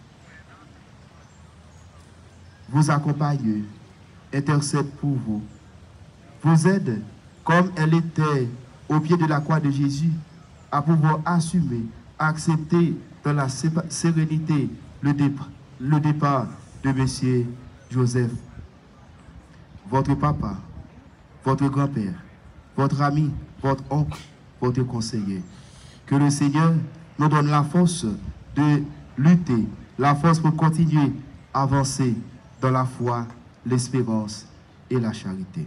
vous accompagne, intercède pour vous, vous aide comme elle était au pied de la croix de Jésus à pouvoir assumer, accepter dans la sérénité le départ, le départ de Monsieur Joseph. Votre papa, votre grand-père, votre ami, votre oncle, votre conseiller. Que le Seigneur nous donne la force de lutter, la force pour continuer à avancer dans la foi, l'espérance et la charité.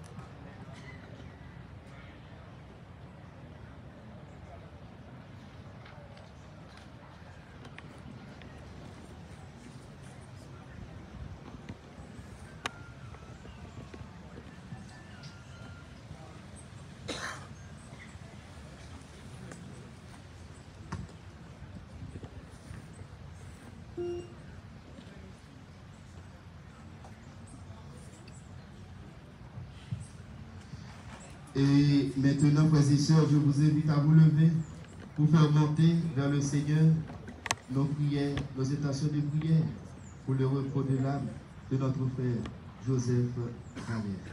Et maintenant, frères et sœurs, je vous invite à vous lever pour faire monter vers le Seigneur nos prières, nos intentions de prière pour le repos de l'âme de notre frère Joseph Valère.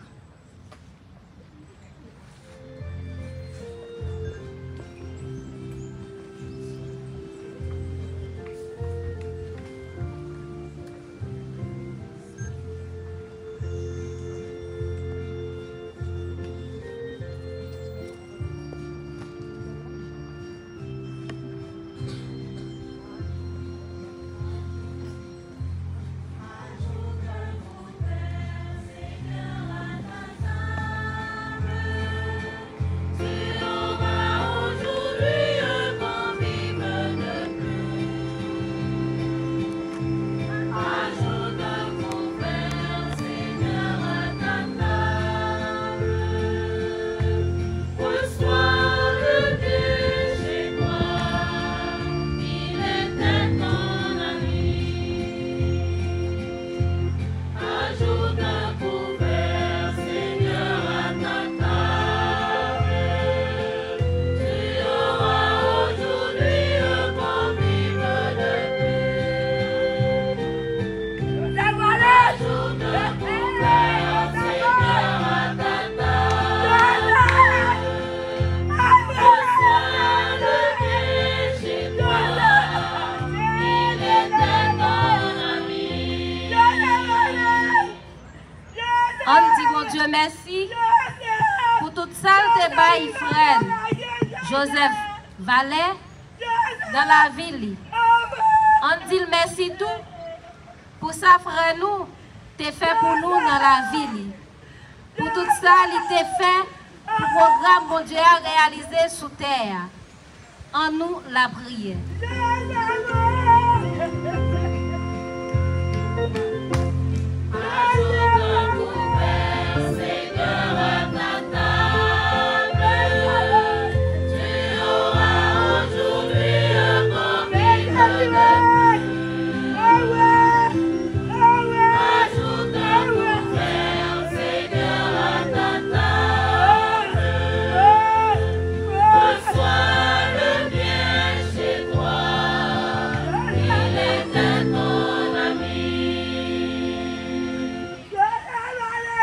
Merci pour toute salle bail frère Joseph Valère dans la ville. On dit merci tout pour ça frère nous t'es fait pour nous dans la ville. Pour tout ça il t'est fait pour le programme bon Dieu a réalisé sous terre. En nous la prière. Ajoute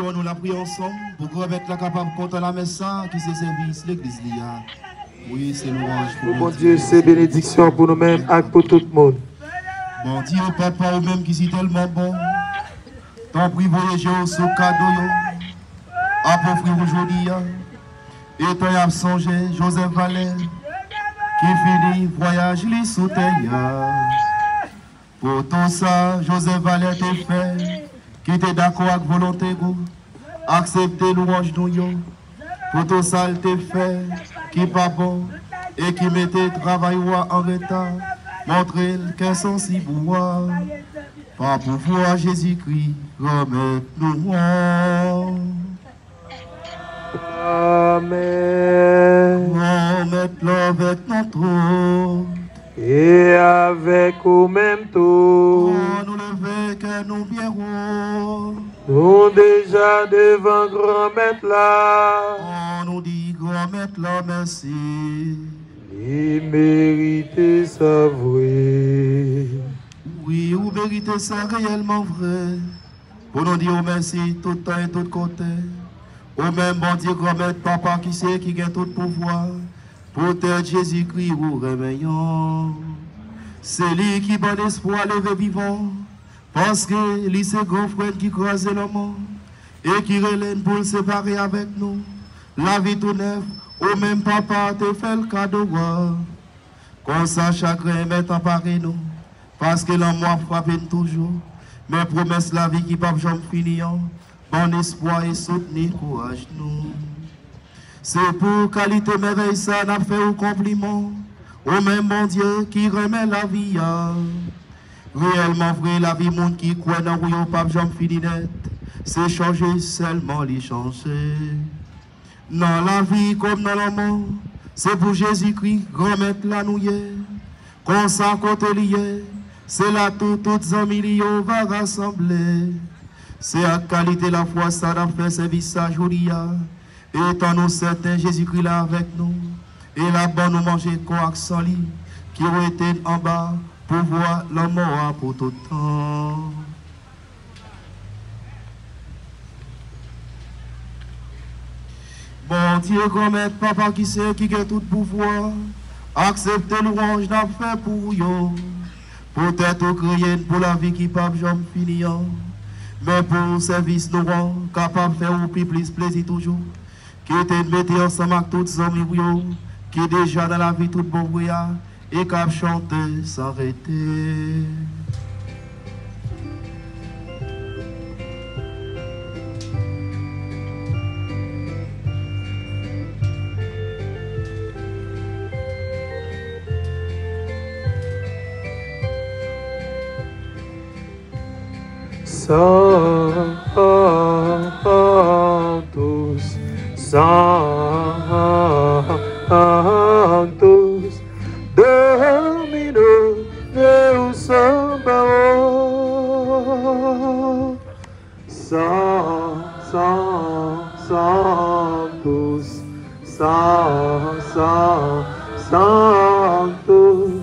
prions, nous la prions ensemble pour qu'on mette la capable contre la messe qui se service l'église. Oui, c'est louange pour bon Dieu, c'est bénédiction pour nous-mêmes et pour tout le monde. Bon Dieu, papa, ou même qui est tellement bon, ton privilège au sous cadeau, à offrir aujourd'hui, et toi, y songé, Joseph Valère, qui finit voyage li sous terre. Pour tout ça, Joseph Valère te fait, qui était d'accord avec volonté, accepter louange nous yo. Pour tout ça, il te fait, qui pas bon, et qui mettait travail en retard. Montrer qu'elles sont si bois, par pouvoir Jésus-Christ, remettre-nous. Amen. Remettre-le avec notre et avec au même tour. Nous lever que nous bien nous déjà devant grand maître là. On nous dit grand maître là, merci. Il mérite sa vrai. Oui, vous méritez ça réellement vrai. Pour nous dire merci tout temps et tout côté. Au même bon Dieu, grand maître, papa qui sait qui a tout pouvoir. Pour te Jésus-Christ, vous réveillons. C'est lui qui donne espoir levé vivant. Parce que lui, c'est grand frère qui croise le monde. Et qui relève pour le séparer avec nous. La vie tout neuf. Au même papa te fait le cadeau. Comme ça, chagrin met en paré nous. Parce que l'amour frappe toujours. Mais promesse la vie qui pas jamais finir. Bon espoir et soutenir, courage nous. C'est pour qualité merveille ça, n'a fait au compliment. Au même bon Dieu qui remet la vie. Réellement vrai, la vie monde qui croit dans le pape jamais fini net. C'est changer seulement les changer. Dans la vie comme dans le monde, c'est pour Jésus-Christ, grand maître la nouille. Comme ça, côté lié, c'est là tout, toutes en millions va rassembler. C'est à qualité la foi, ça a fait service à Julia. Et tant nous certains, Jésus-Christ là avec nous. Et là-bas, nous manger quoi sans lit, qui ont été en bas pour voir la mort pour tout temps. Bon Dieu, grand maître, papa qui sait qui a tout pouvoir, acceptez louange n'a fait pour yo. Peut-être crier pour la vie qui pas jamais finir. Mais pour le service nous rend capable de faire au plus plaisir toujours. Qui était mettre ensemble avec tous les hommes qui est déjà dans la vie tout bon et qui a chanté sans arrêter. Santos, Santos, Domino, Deus Sabaoth. Santos, Santos.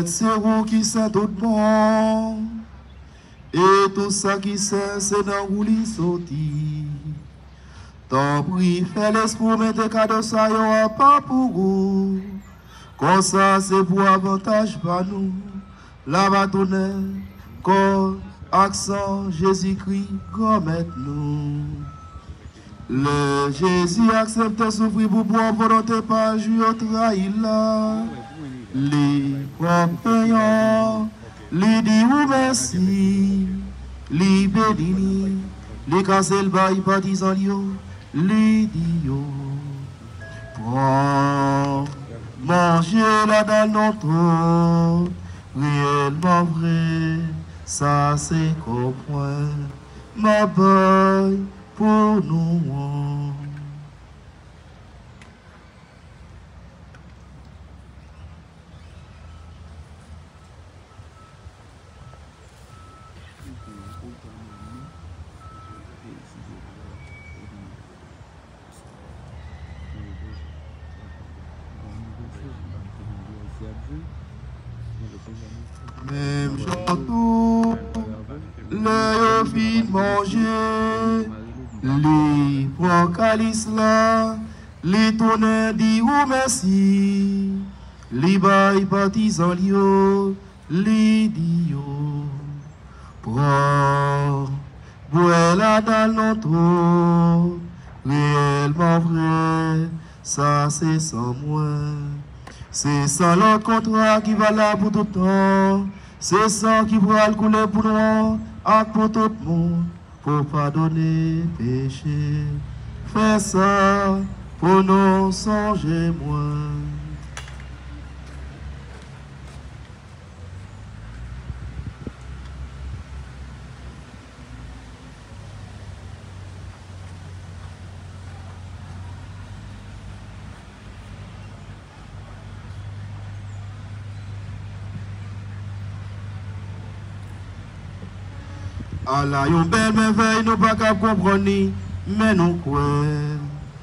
c'est vous qui c'est tout bon. Et tout ça qui c'est, c'est dans vous qui sorti. Tant pis, fais l'esprit, mettez cadeau ça, y'aura pas pour vous. Comme ça, c'est pour avantage par nous. La va tourner, corps, accent, Jésus-Christ, remettre-nous. Le Jésus accepte souffrir pour pouvoir volonté par jouer trahi là. Les propres les dit ou merci, les bénis, les casser le bail partisans, les dit yo. Prends, mangez là dans notre réellement vrai, ça c'est comprendre, ma boy pour nous. Même chantou, le fin manger, les prend calice là, les tourneurs dit ou merci, les bails partisans lio, les dit yo. Prends, bois là dans notre réellement vrai, ça c'est sans moi. C'est sans l'autre contrat qui va là pour tout le temps. C'est sans qui pourra le couler pour nous, et pour tout le monde, pour pardonner péché. Fais ça pour nous songer moins. Allah, yon belle merveille, nous pas qu'à comprendre, mais nous croyons.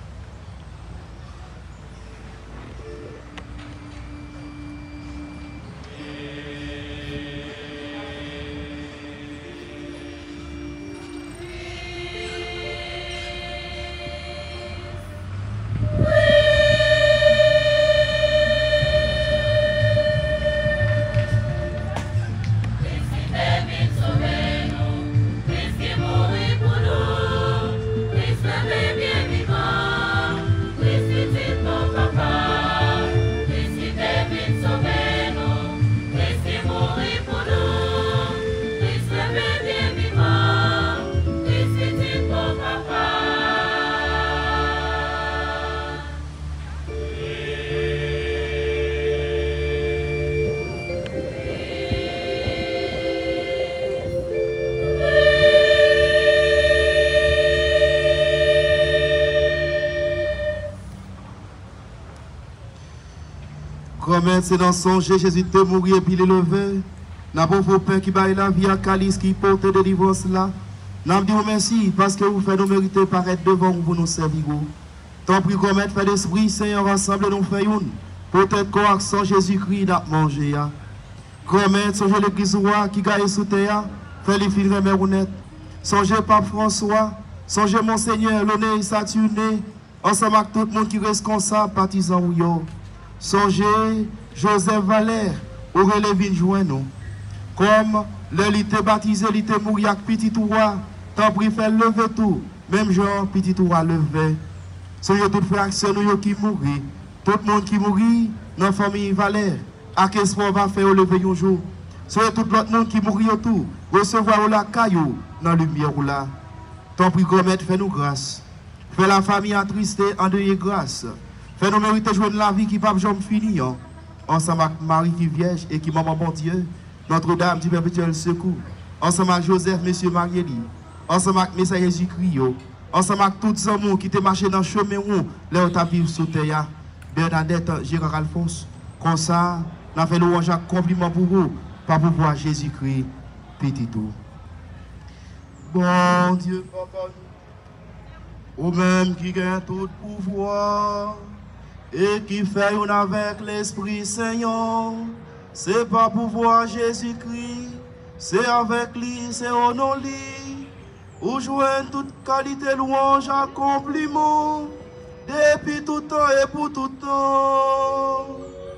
Comme c'est dans son Jésus Jésus te mourir et puis l'élever. N'a pas vos pères qui baillent la vie à calice qui porte de divorce là. N'a dit merci parce que vous faites nous mériter paraître devant vous pour nous servir. Tant pis comme fait l'esprit Seigneur ensemble nous faisons une. Peut-être qu'on accent Jésus-Christ n'a mangé. Comme songez l'église roi qui gagne sous terre. Fait les filles remet honnête. Songez Pape François. Songez Monseigneur l'honneur Saturné. Ensemble avec tout le monde qui est responsable, partisan ou yo. Songez Joseph Valère, ou relevé joindre nous. Comme le était baptisé, il était mort avec petit roi, tant pis faire lever tout, même genre petit roi levé. Songez toute fraction nous qui mourit, tout le monde qui mourit dans la famille Valère, à qu'est-ce qu'on va faire lever un jour. Songez tout l'autre monde qui mourit autour, recevoir la caillou dans la lumière là. Tant pis commettre, fait nous grâce. Fait la famille attristé, endeuillé grâce. Fait nous mériter jouer de la vie qui ne peut jamais finir. Ensemble avec Marie qui vierge et qui maman bon Dieu, Notre-Dame du perpétuel secours. Ensemble avec Joseph, Monsieur Marieli. Ensemble avec Messiah Jésus-Christ. Ensemble avec tous les amours qui te marché dans le chemin où les gens vivent sous terre. Bernadette, Gérard Alphonse. Comme ça, nous avons fait louange à compliment pour vous, par pouvoir Jésus-Christ, petit tout. Bon Dieu, papa, ou même qui gagne tout pouvoir. Et qui fait une avec l'Esprit Seigneur, C'est par pouvoir Jésus-Christ, c'est avec lui, c'est au nom de lui. Où joignent toute qualité, louange, accomplissement, depuis tout temps et pour tout temps.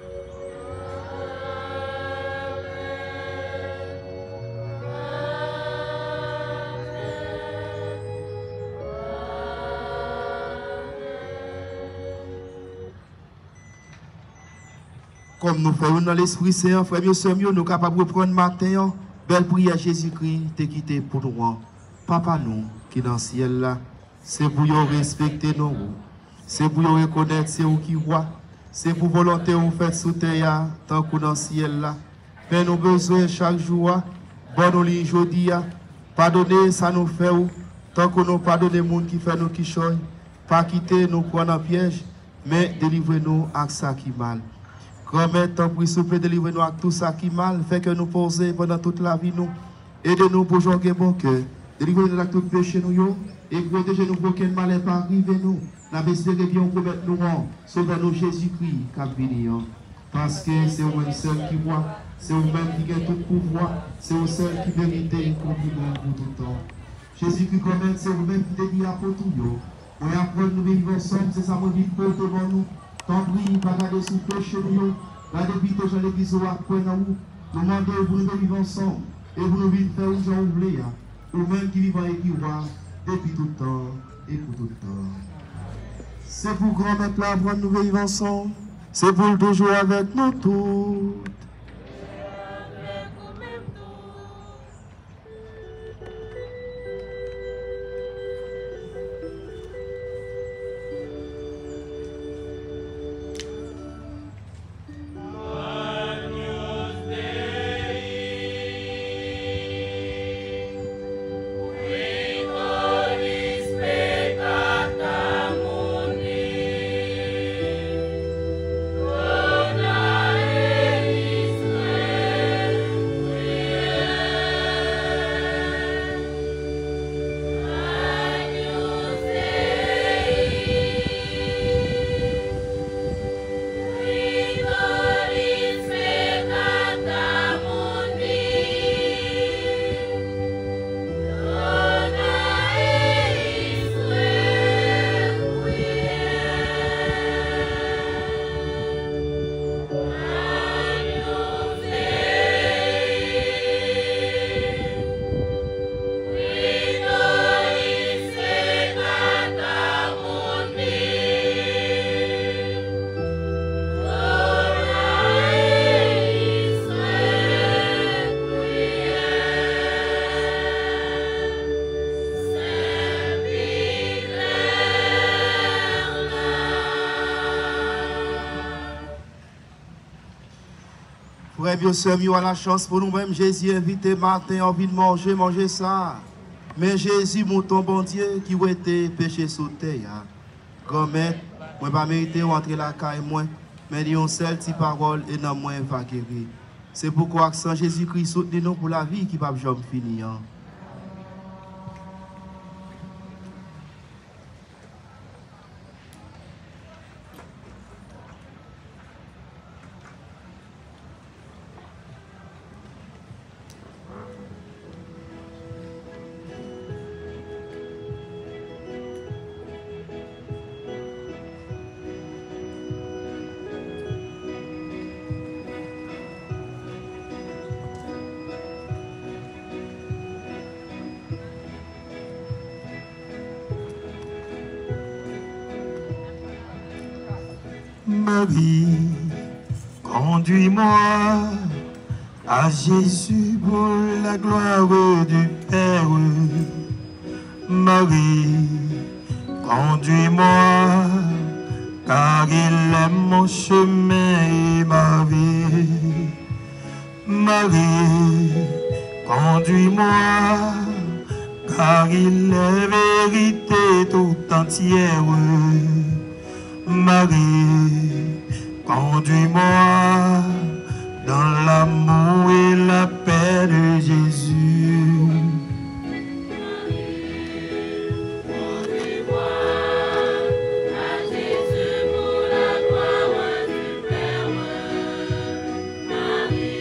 Comme nous faisons dans l'Esprit Saint, frères et sœurs, nous sommes capables de prendre matin, belle prière Jésus-Christ, t'es quitté pour nous. Papa nous, qui est dans le ciel là, c'est pour nous respecter nous. C'est pour nous reconnaître c'est vous qui voit. C'est pour volonté vous faites sous terre, tant que dans le ciel là. Mais nous besoin chaque jour, bon nous li aujourd'hui, pardonnez ça nous fait, tant que nous pardonnez les gens qui fait nous qui choy, pas quitter nous prendre en piège, mais délivrez-nous avec ça qui mal. Grand-mère, tant pis, s'il vous plaît, délivrez-nous avec tout ça qui mal, fait que nous poser pendant toute la vie, nous. Aidez-nous pour jouer bon cœur. Délivrez-nous avec tout péché, nous, et protégez-nous pour qu'un mal n'est pas arrivé, nous. La espéré bien pour mettre nous en, sauvez-nous Jésus-Christ, qui béni. Parce que c'est vous-même seul qui voit, c'est vous-même qui a tout pouvoir, c'est vous seul qui mérite et pour tout le temps. Jésus-Christ, quand même, c'est vous-même qui dédie à pour tout, yo. On apprend nous vivre ensemble, c'est ça, mon vie pour devant nous. Tant pis, pas garder sous péché, nous. La débite, j'en ai dit, après nous. Nous demandons pour nous vivre ensemble. Et vous nous vivre faire où j'en voulez. Nous-mêmes qui vivons et qui voient, depuis tout le temps et pour tout le temps. C'est pour grand-mère là, pour nous vivre ensemble. C'est pour toujours avec nous tous. Frère, bien sûr, nous avons la chance pour nous-mêmes. Jésus invité matin, envie de manger, manger ça. Mais Jésus, mon ton bon Dieu, qui a été péché sous terre. Grand-mère, moi pas mérité rentrer la caille moi, mais il y a une seule petite parole et non moins va guérir. C'est pourquoi sans Jésus-Christ soutenez nous pour la vie qui va jamais finir. Marie, conduis-moi à Jésus pour la gloire du Père. Marie, conduis-moi, car il aime mon chemin et ma vie. Marie, conduis-moi, car il est vérité tout entière. Marie, conduis-moi dans l'amour et la paix de Jésus. Marie, conduis-moi à Jésus pour la gloire du Père. Marie,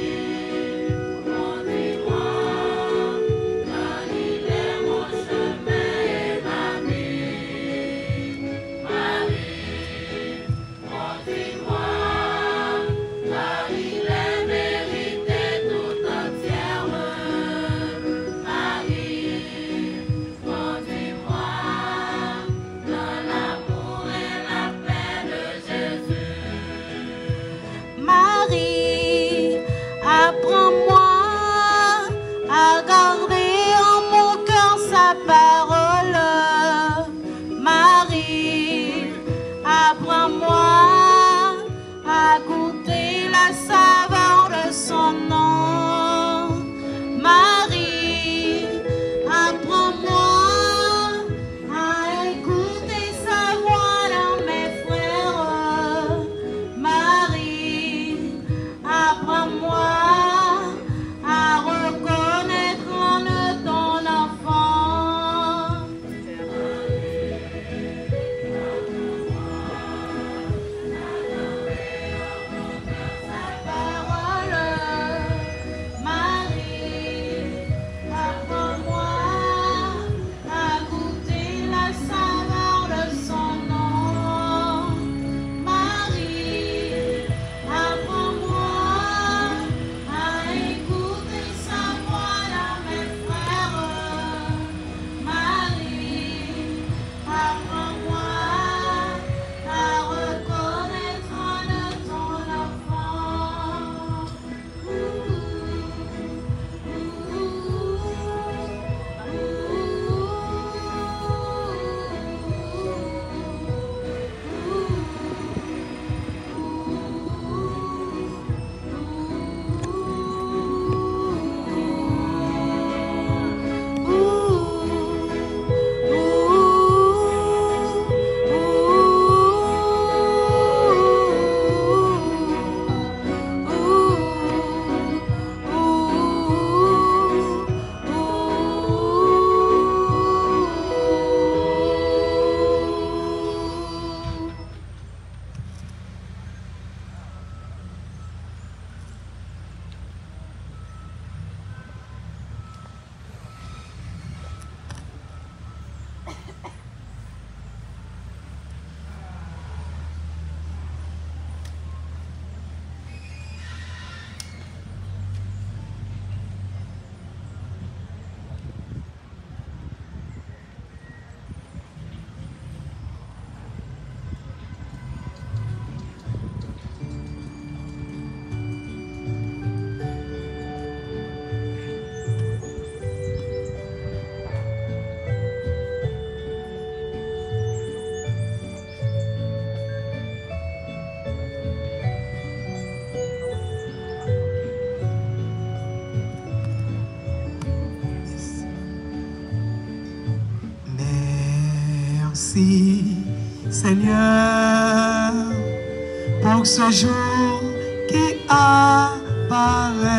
Merci, Seigneur, pour ce jour qui apparaît.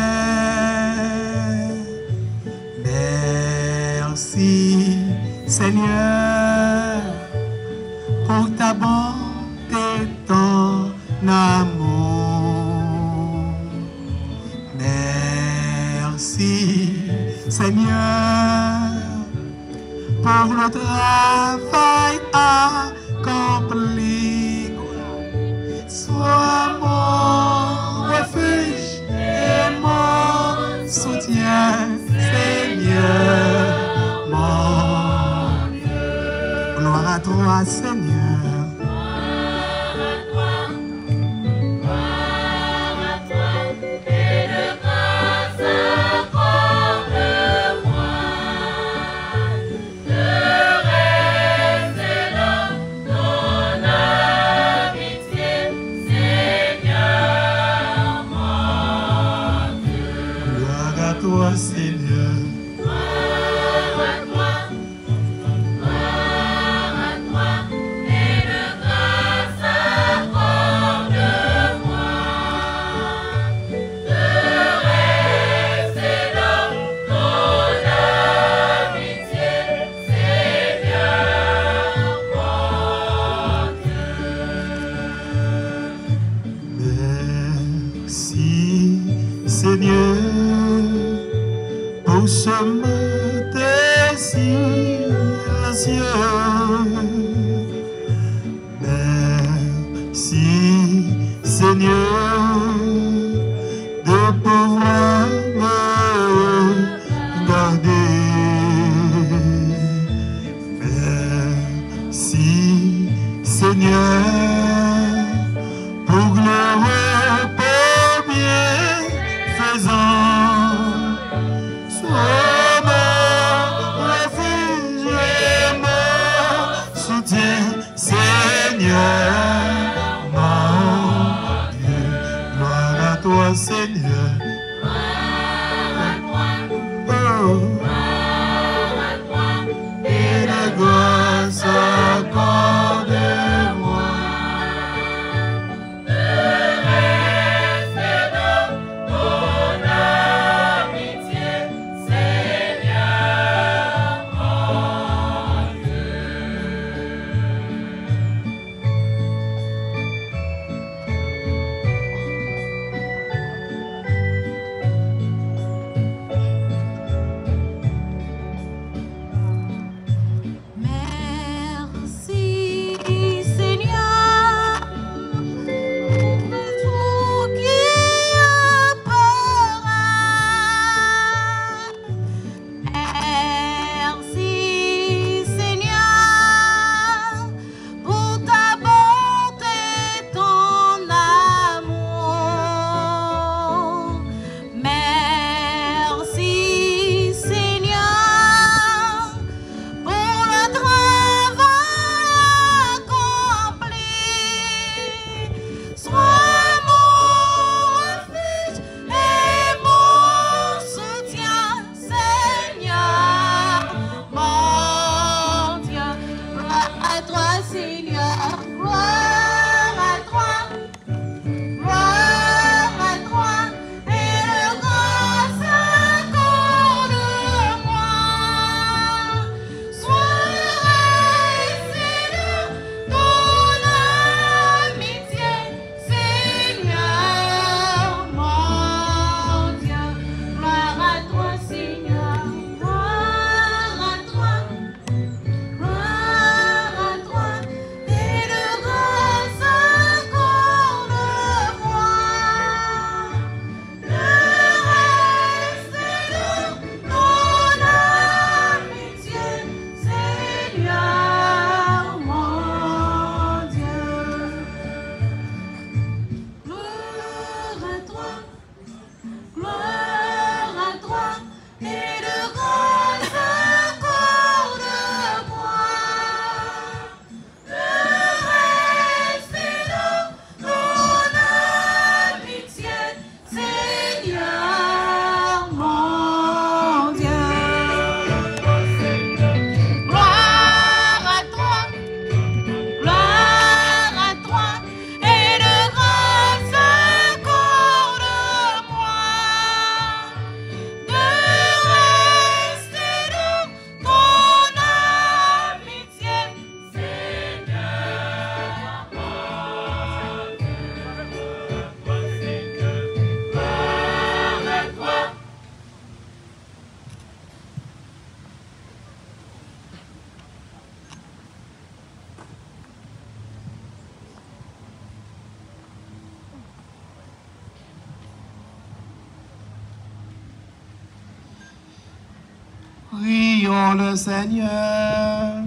Merci, Seigneur, pour ta bonté, ton amour. Merci, Seigneur, pour le travail accompli. Sois mon refuge et mon soutien, Seigneur, mon Dieu. Gloire à toi, Seigneur. Seigneur, gloire à toi, gloire à toi, et de grâce accorde-moi de rester dans ton amitié, Seigneur mon Dieu. Merci, Seigneur, pour ce matin silencieux. Merci, Seigneur, de pouvoir me garder. Merci, Seigneur, pour le repos bienfaisant. Prions le Seigneur.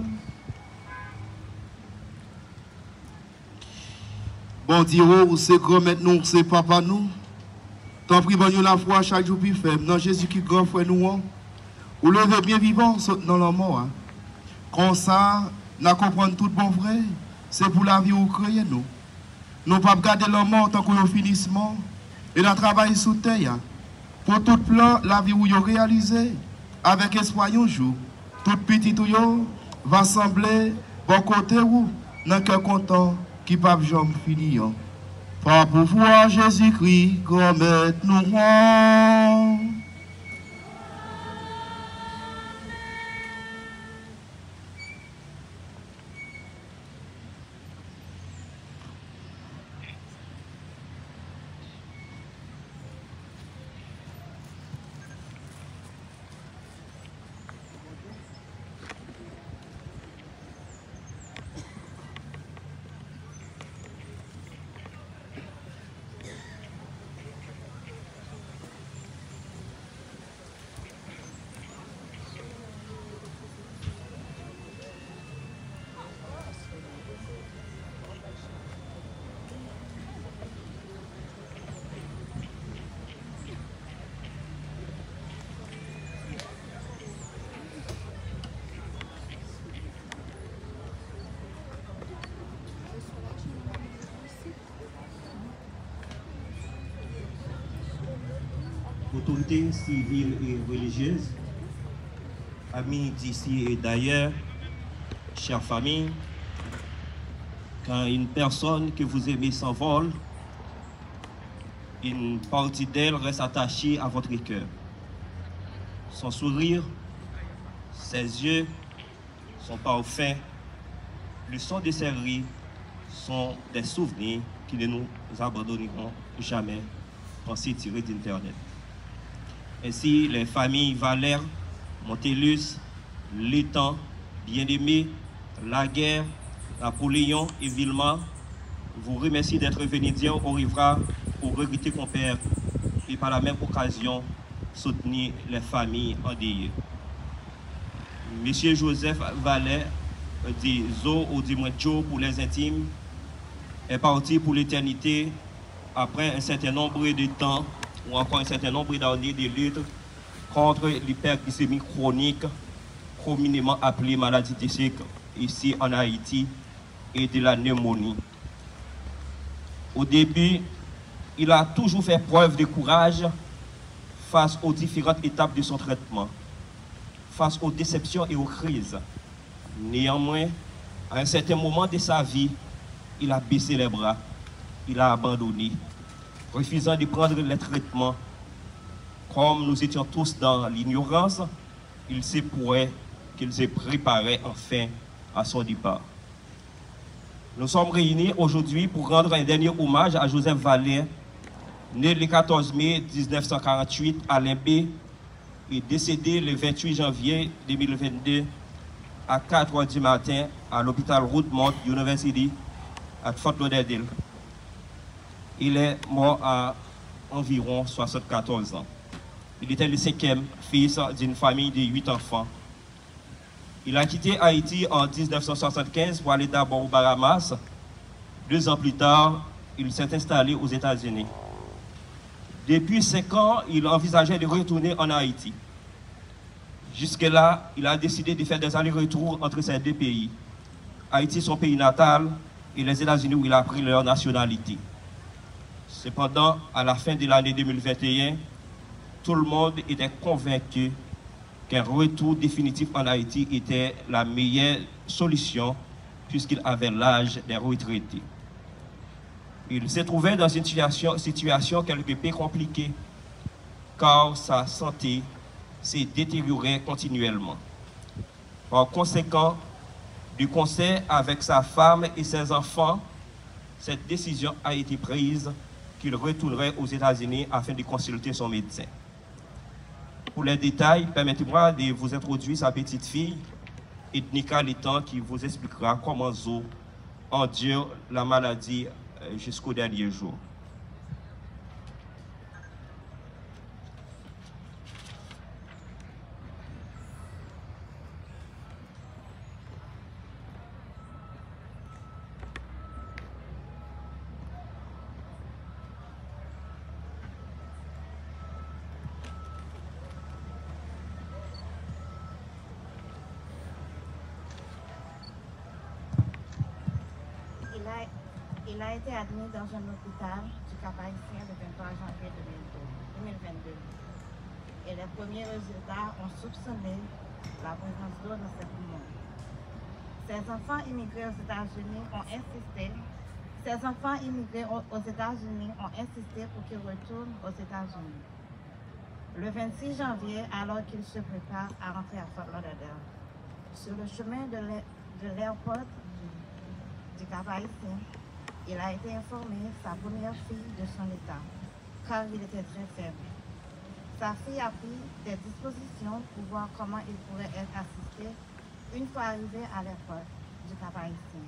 Bon Dieu, c'est grand maintenant, c'est papa nous. T'en prie, bon, nous la foi chaque jour plus faible. Non, Jésus qui grand frère nous. Ou lever bien vivant dans la mort. Hein. Comme ça, nous comprenons tout bon vrai. C'est pour la vie où créer nous. Nous ne pouvons pas garder la mort tant qu'on finissement. Et nous travaillons sous terre. Pour tout plan, la vie où nous réalisé. Avec espoir un jour. Tout petit tout yo va sembler bon côté où dans cœur content qui pas jamais finir. Par pouvoir Jésus-Christ, commettre-nous. Autorités civiles et religieuses, amis d'ici et d'ailleurs, chères familles, quand une personne que vous aimez s'envole, une partie d'elle reste attachée à votre cœur. Son sourire, ses yeux, son parfum, le son de ses rires sont des souvenirs qui ne nous abandonneront jamais quand c'est tiré d'Internet. Ainsi, les familles Valère, Montellus, Létan, Bien-Aimé, Laguerre, Napoléon et Villemar vous remercie d'être venus dire au Rivera pour regretter qu'on perd et par la même occasion soutenir les familles endeuillées. Monsieur Joseph Valère, dit Zo ou dit Joe pour les intimes, est parti pour l'éternité après un certain nombre de temps ou encore un certain nombre d'années de lutte contre l'hyperglycémie chronique, communément appelée maladie typique ici en Haïti, et de la pneumonie. Au début, il a toujours fait preuve de courage face aux différentes étapes de son traitement, face aux déceptions et aux crises. Néanmoins, à un certain moment de sa vie, il a baissé les bras, il a abandonné, refusant de prendre les traitements. Comme nous étions tous dans l'ignorance, il se pourrait qu'il se préparait enfin à son départ. Nous sommes réunis aujourd'hui pour rendre un dernier hommage à Joseph Valère, né le quatorze mai mille neuf cent quarante-huit à Limbé et décédé le vingt-huit janvier deux mille vingt-deux à quatre heures du matin à l'hôpital Roudmont University à Fort Lauderdale. Il est mort à environ soixante-quatorze ans. Il était le cinquième fils d'une famille de huit enfants. Il a quitté Haïti en mille neuf cent soixante-quinze pour aller d'abord aux Bahamas. Deux ans plus tard, il s'est installé aux États-Unis. Depuis cinq ans, il envisageait de retourner en Haïti. Jusque-là, il a décidé de faire des allers-retours entre ces deux pays. Haïti, son pays natal, et les États-Unis où il a pris leur nationalité. Cependant, à la fin de l'année deux mille vingt et un, tout le monde était convaincu qu'un retour définitif en Haïti était la meilleure solution puisqu'il avait l'âge des retraités. Il se trouvait dans une situation, situation quelque peu compliquée car sa santé s'est détériorée continuellement. Par conséquent, du concert avec sa femme et ses enfants, cette décision a été prise qu'il retournerait aux États-Unis afin de consulter son médecin. Pour les détails, permettez-moi de vous introduire sa petite fille, Ethnica Létan, qui vous expliquera comment Zo endure la maladie jusqu'au dernier jour. Il a été admis dans un hôpital du Cap-Haïtien le vingt-trois janvier deux mille vingt-deux. Et les premiers résultats ont soupçonné la présence d'eau dans ses poumons. Ces enfants immigrés aux États-Unis ont insisté, ces enfants immigrés aux États-Unis ont insisté pour qu'ils retournent aux États-Unis. Le vingt-six janvier, alors qu'il se prépare à rentrer à Fort Lauderdale, sur le chemin de l'aéroport du, du Cap-Haïtien, il a été informé, sa première fille, de son état, car il était très faible. Sa fille a pris des dispositions pour voir comment il pourrait être assisté une fois arrivé à l'aéroport du Cap-Haïtien.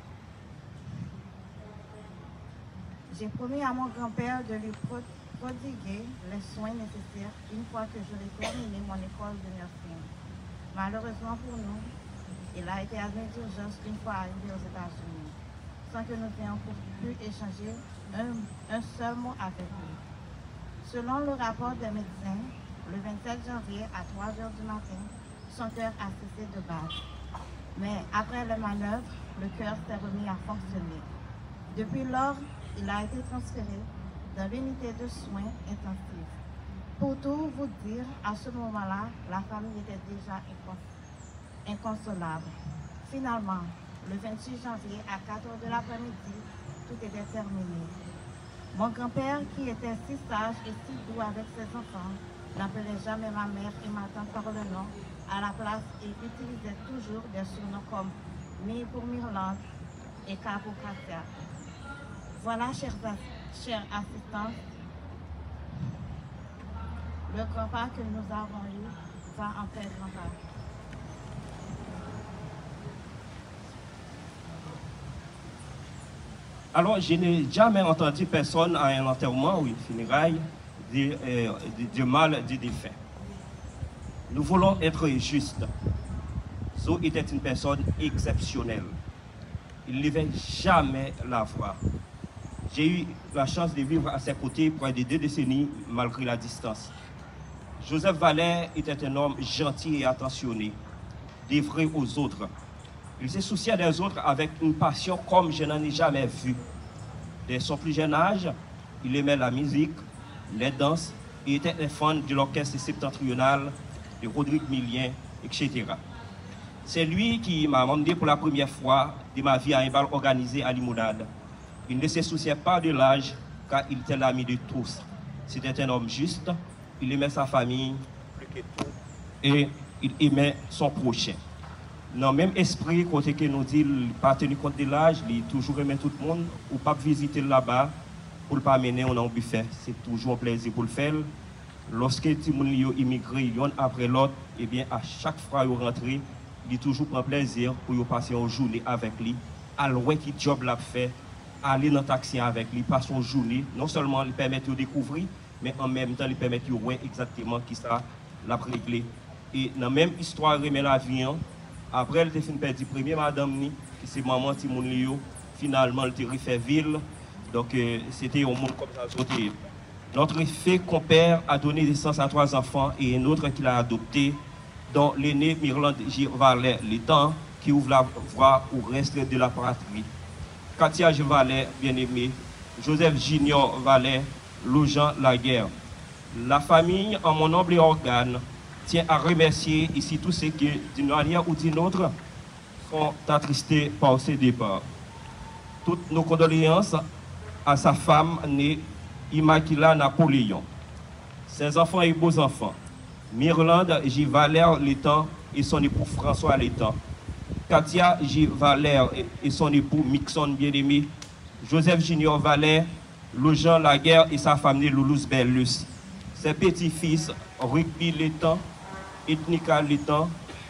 J'ai promis à mon grand-père de lui prodiguer les soins nécessaires une fois que j'aurai terminé mon école de nursing. Malheureusement pour nous, il a été admis d'urgence une fois arrivé aux États-Unis, sans que nous ayons pu échanger un, un seul mot avec lui. Selon le rapport des médecins, le vingt-sept janvier à trois heures du matin, son cœur a cessé de battre. Mais après les manœuvres, le cœur s'est remis à fonctionner. Depuis lors, il a été transféré dans l'unité de soins intensifs. Pour tout vous dire, à ce moment-là, la famille était déjà inconsolable. Finalement, le vingt-six janvier à quatre heures de l'après-midi, tout était terminé. Mon grand-père, qui était si sage et si doux avec ses enfants, n'appelait jamais ma mère et ma tante par le nom. À la place, il utilisait toujours des surnoms comme Mi pour Mirlande et K pour Katia. Voilà, chers, chers assistants, le grand-père que nous avons eu va en faire grand-père. Alors, je n'ai jamais entendu personne à un enterrement ou une funéraille dire euh, du mal du défunt. Nous voulons être justes. Zo était une personne exceptionnelle. Il ne devait jamais la voir. J'ai eu la chance de vivre à ses côtés près de deux décennies, malgré la distance. Joseph Valère était un homme gentil et attentionné, dévoué aux autres. Il se souciait des autres avec une passion comme je n'en ai jamais vu. Dès son plus jeune âge, il aimait la musique, les danses et était un fan de l'orchestre septentrional de Rodrigue Millien, et cetera. C'est lui qui m'a emmené pour la première fois de ma vie à un bal organisé à Limonade. Il ne se souciait pas de l'âge, car il était l'ami de tous. C'était un homme juste, il aimait sa famille plus que tout, et il aimait son prochain. Dans le même esprit, côté que nous dit, il n'a pas tenu compte de l'âge, il a toujours aimé tout le monde, ou pas visiter là-bas, pour ne pas amener on a un buffet. C'est toujours un plaisir pour le faire. Lorsque les gens immigrés, l'un après l'autre, et bien à chaque fois qu'ils rentrent, il toujours prend plaisir pour passer une journée avec lui, à l'ouest qui job l'a fait, aller dans le taxi avec lui, passer une journée, non seulement lui permettre de découvrir, mais en même temps lui permettre de voir exactement qui ça l'a réglé. Et dans la même histoire, remet la vie, après elle a fait perdu premier madame, qui c'est maman Timoun Lio, finalement elle a refait ville, donc euh, c'était un monde comme ça. Notre fait compère a donné naissance à trois enfants et un autre qu'il a adopté, dont l'aîné Mirlande J. Valère Létan, qui ouvre la voie au reste de la patrie. Katia J. Valère, bien-aimé, Joseph Junior Valère, Loujean Laguerre. La famille, en mon humble organe, tient à remercier ici tous ceux qui, d'une manière ou d'une autre, sont attristés par ce départ. Toutes nos condoléances à sa femme née Immaculata Napoléon, ses enfants et beaux-enfants, Mirlande J. Valère Létan et son époux François Létan, Katia J. Valère et son époux Mixon bien-aimé, Joseph Junior Valère, Loujean Laguerre et sa femme née Loulouse Bellus, ses petits-fils Rugby Létan, Ethnica Létan,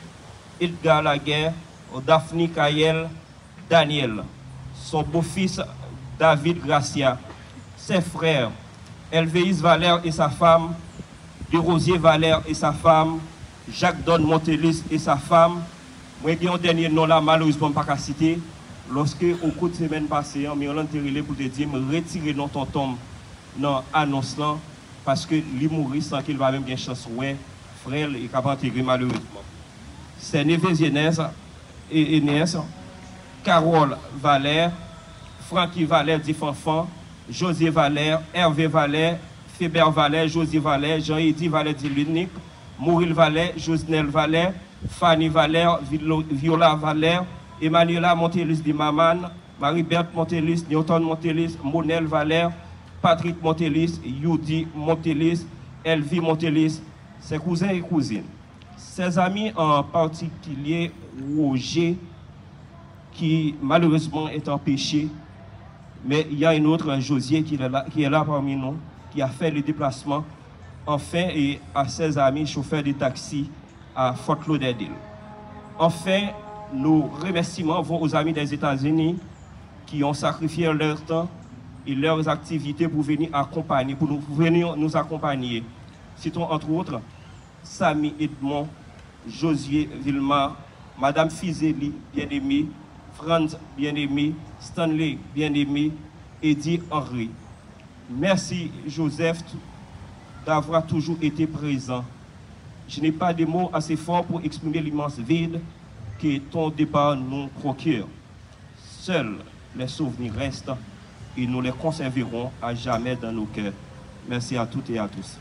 Edgar Laguerre, Daphne Kayel, Daniel, son beau-fils David Gracia, ses frères, Elvéis Valère et sa femme, Desrosiers Valère et sa femme, Jacques Don Montelis et sa femme. Moi, j'ai un dernier nom là, malheureusement, je ne peux pas citer. Lorsque, au cours de semaine passée, on m'a relé pour te dire, retirer non ton tombe dans l'annonce là, parce que lui mourir sans qu'il va même bien chance, ouais, frère, et capable d'intégrer malheureusement. C'est Névé Zénès et Inès, Carole Valère, Francky Valère dit Fanfan, José Valère, Hervé Valère, Fébert Valère, José Valère, Jean-Eddy Valère dit l'unique, Mouril Valère, Josnel Valère, Fanny Valère, Viola Valère, Emmanuela Montelis dit Maman, Marie-Berthe Montelis, Newton Montelis, Monel Valère, Patrick Montelis, Yudi Montelis, Elvie Montelis, ses cousins et cousines. Ses amis en particulier Roger, qui malheureusement est empêché, mais il y a une autre, Josier, qui est là, qui est là parmi nous, qui a fait le déplacement, enfin, et à ses amis chauffeurs de taxi à Fort Lauderdale. Enfin, nos remerciements vont aux amis des États-Unis qui ont sacrifié leur temps et leurs activités pour venir accompagner, pour nous, pour venir nous accompagner. Citons entre autres Samy Edmond, Josué Vilma, Madame Fizeli, bien-aimée, Franz, bien-aimé, Stanley, bien-aimé, Eddie Henry. Merci Joseph d'avoir toujours été présent. Je n'ai pas de mots assez forts pour exprimer l'immense vide que ton départ nous procure. Seuls les souvenirs restent et nous les conserverons à jamais dans nos cœurs. Merci à toutes et à tous.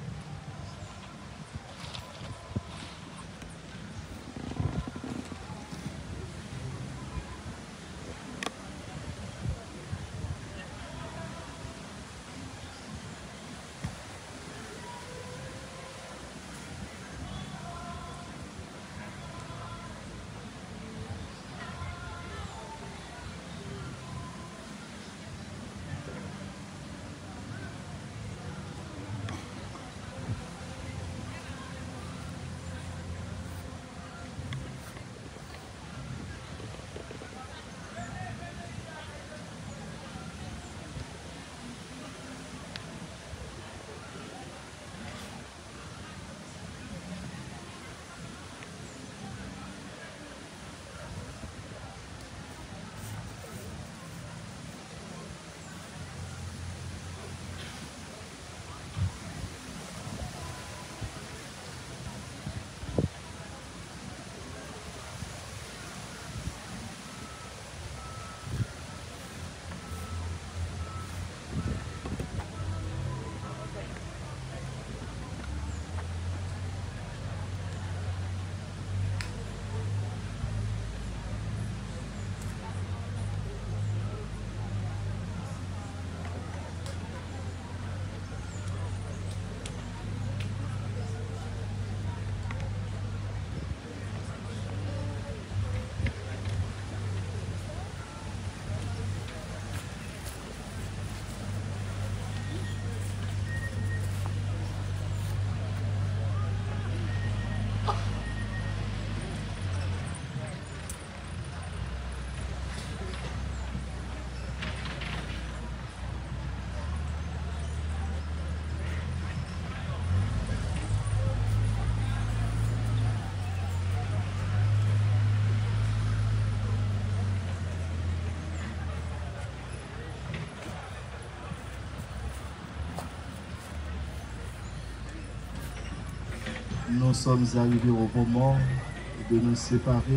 Nous sommes arrivés au moment de nous séparer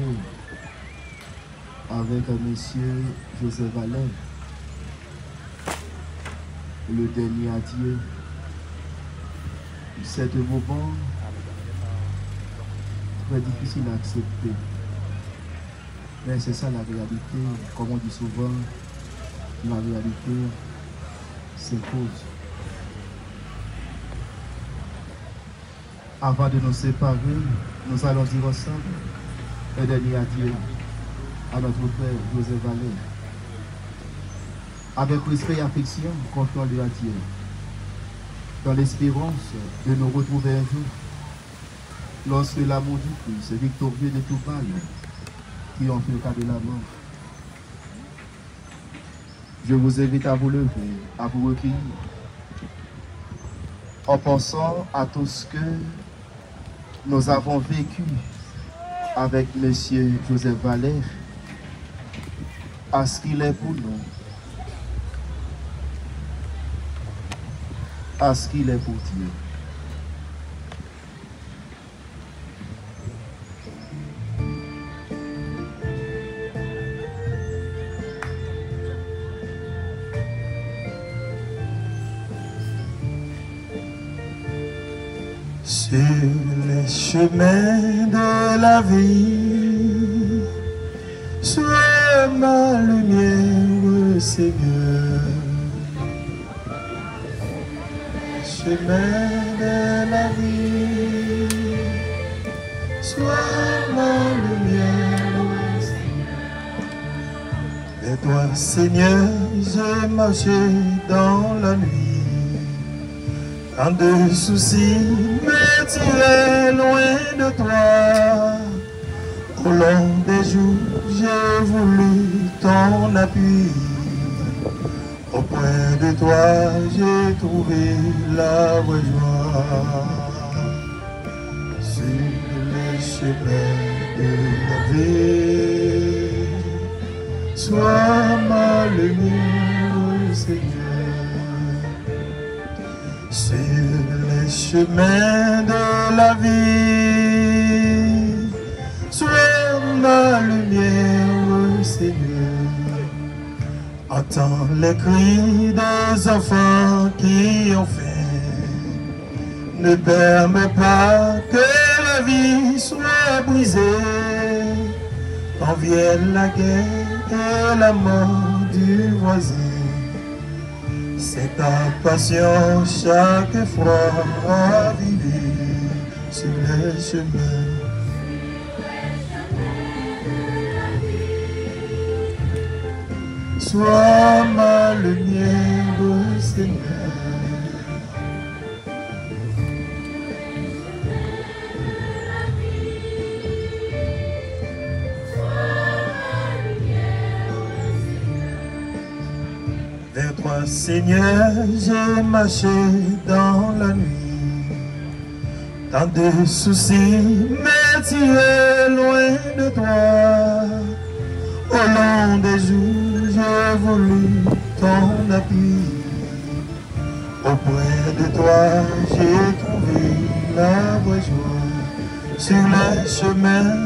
avec un monsieur Joseph Valère, le dernier adieu. C'est un moment très difficile à accepter. Mais c'est ça la réalité, comme on dit souvent, la réalité s'impose. Avant de nous séparer, nous allons dire ensemble un dernier adieu à notre frère Joseph Valère. Avec respect et affection, confions-le à Dieu, dans l'espérance de nous retrouver un jour, lorsque l'amour du Christ, victorieux de tout mal, triomphera de la mort. Je vous invite à vous lever, à vous recueillir, en pensant à tout ce que nous avons vécu avec M. Joseph Valère, à ce qu'il est pour nous, à ce qu'il est pour Dieu. Sur les chemins de la vie, sois ma lumière, Seigneur. Chemin de la vie, sois ma lumière, Seigneur. Et toi, Seigneur, j'ai marché dans la nuit. Quand de soucis me tiraient loin de toi, au long des jours, j'ai voulu ton appui. Auprès de toi, j'ai trouvé la vraie joie. Sur les chemins de la vie, sois ma lumière, Seigneur. Sur les chemins de la vie, sois ma lumière, Seigneur. Entends les cris des enfants qui ont faim. Ne permets pas que la vie soit brisée. Quand vienne la guerre et la mort du voisin, c'est ta passion chaque fois ravivée sur les chemins. Sois ma lumière, Seigneur. Vers toi, Seigneur, j'ai marché dans la nuit. Tant de soucis me tiraient loin de toi. Au long des jours, j'ai voulu ton appui. Auprès de toi, j'ai trouvé la vraie joie. Sur les chemins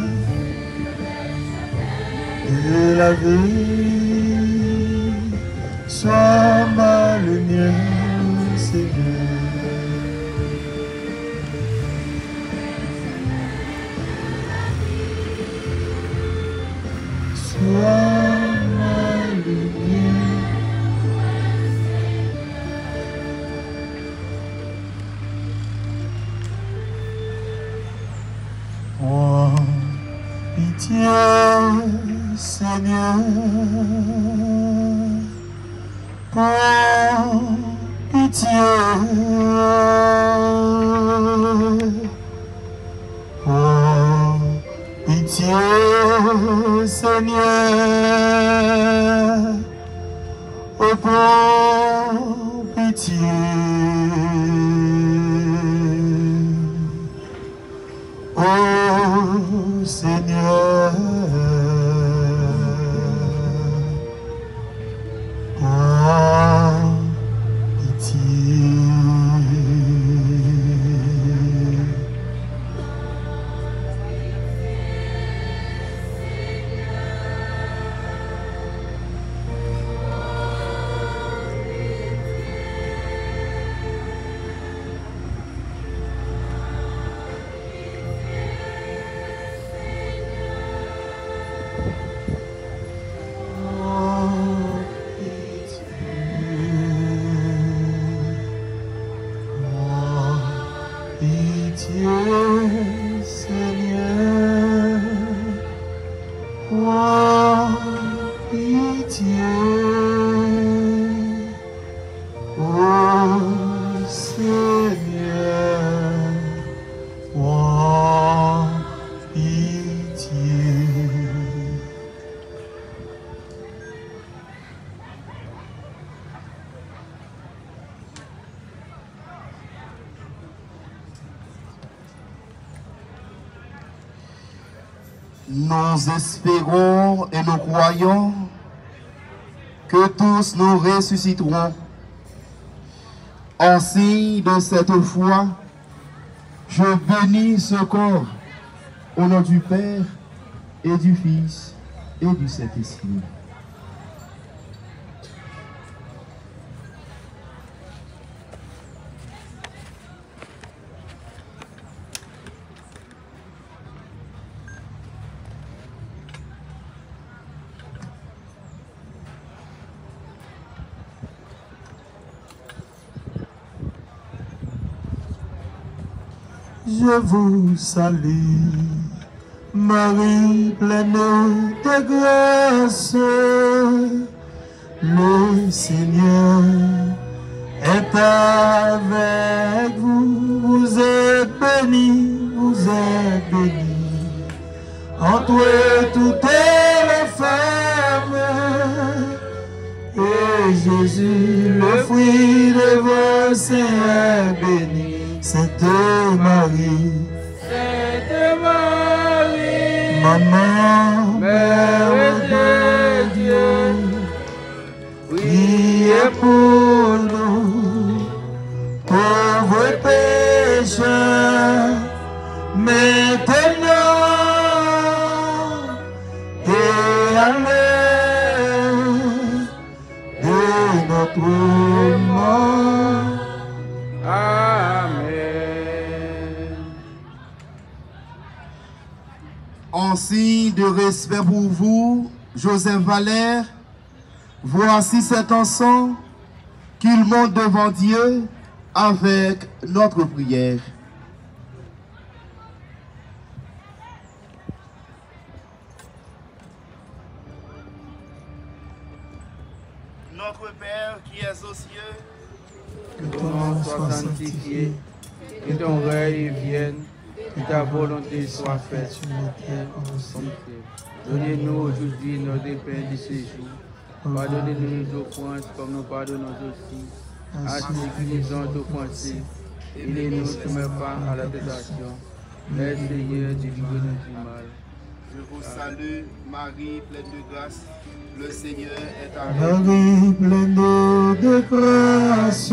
de la vie, sois ma lumière, Seigneur. Sois ma lumière. Oh, pitié, Seigneur. Oh, pitié. Oh, pitié, Seigneur. Oh, prends pitié. Oh, Seigneur. Oh, pitié. Nous espérons et nous croyons que tous nous ressusciterons. En signe de cette foi, je bénis ce corps au nom du Père et du Fils et du Saint-Esprit. je vous salue. Marie, pleine de grâce, le Seigneur est avec vous. Vous êtes bénie, vous êtes bénie entre toutes les femmes. Et Jésus, le fruit de vos seins, est béni. Sainte Marie, Sainte Marie, Maman, Mère de Dieu, priez pour nous, pauvres pécheurs, maintenant et à l'heure de notre mort. Amen. En signe de respect pour vous, Joseph Valère, voici cet encens qu'il monte devant Dieu avec notre prière. Notre Père qui es aux cieux, Que ton nom soit sanctifié, que ton règne vienne, que ta volonté soit faite sur la terre comme au ciel. Donnez-nous aujourd'hui notre pain de ce jour. Pardonnez-nous nos offenses comme nous pardonnons aussi à ceux qui nous ont offensés. Et ne nous soumets pas à la tentation, mais Seigneur, délivre-nous du mal. je vous salue, Marie, pleine de grâce. Le Seigneur est avec vous. Marie, pleine de grâce,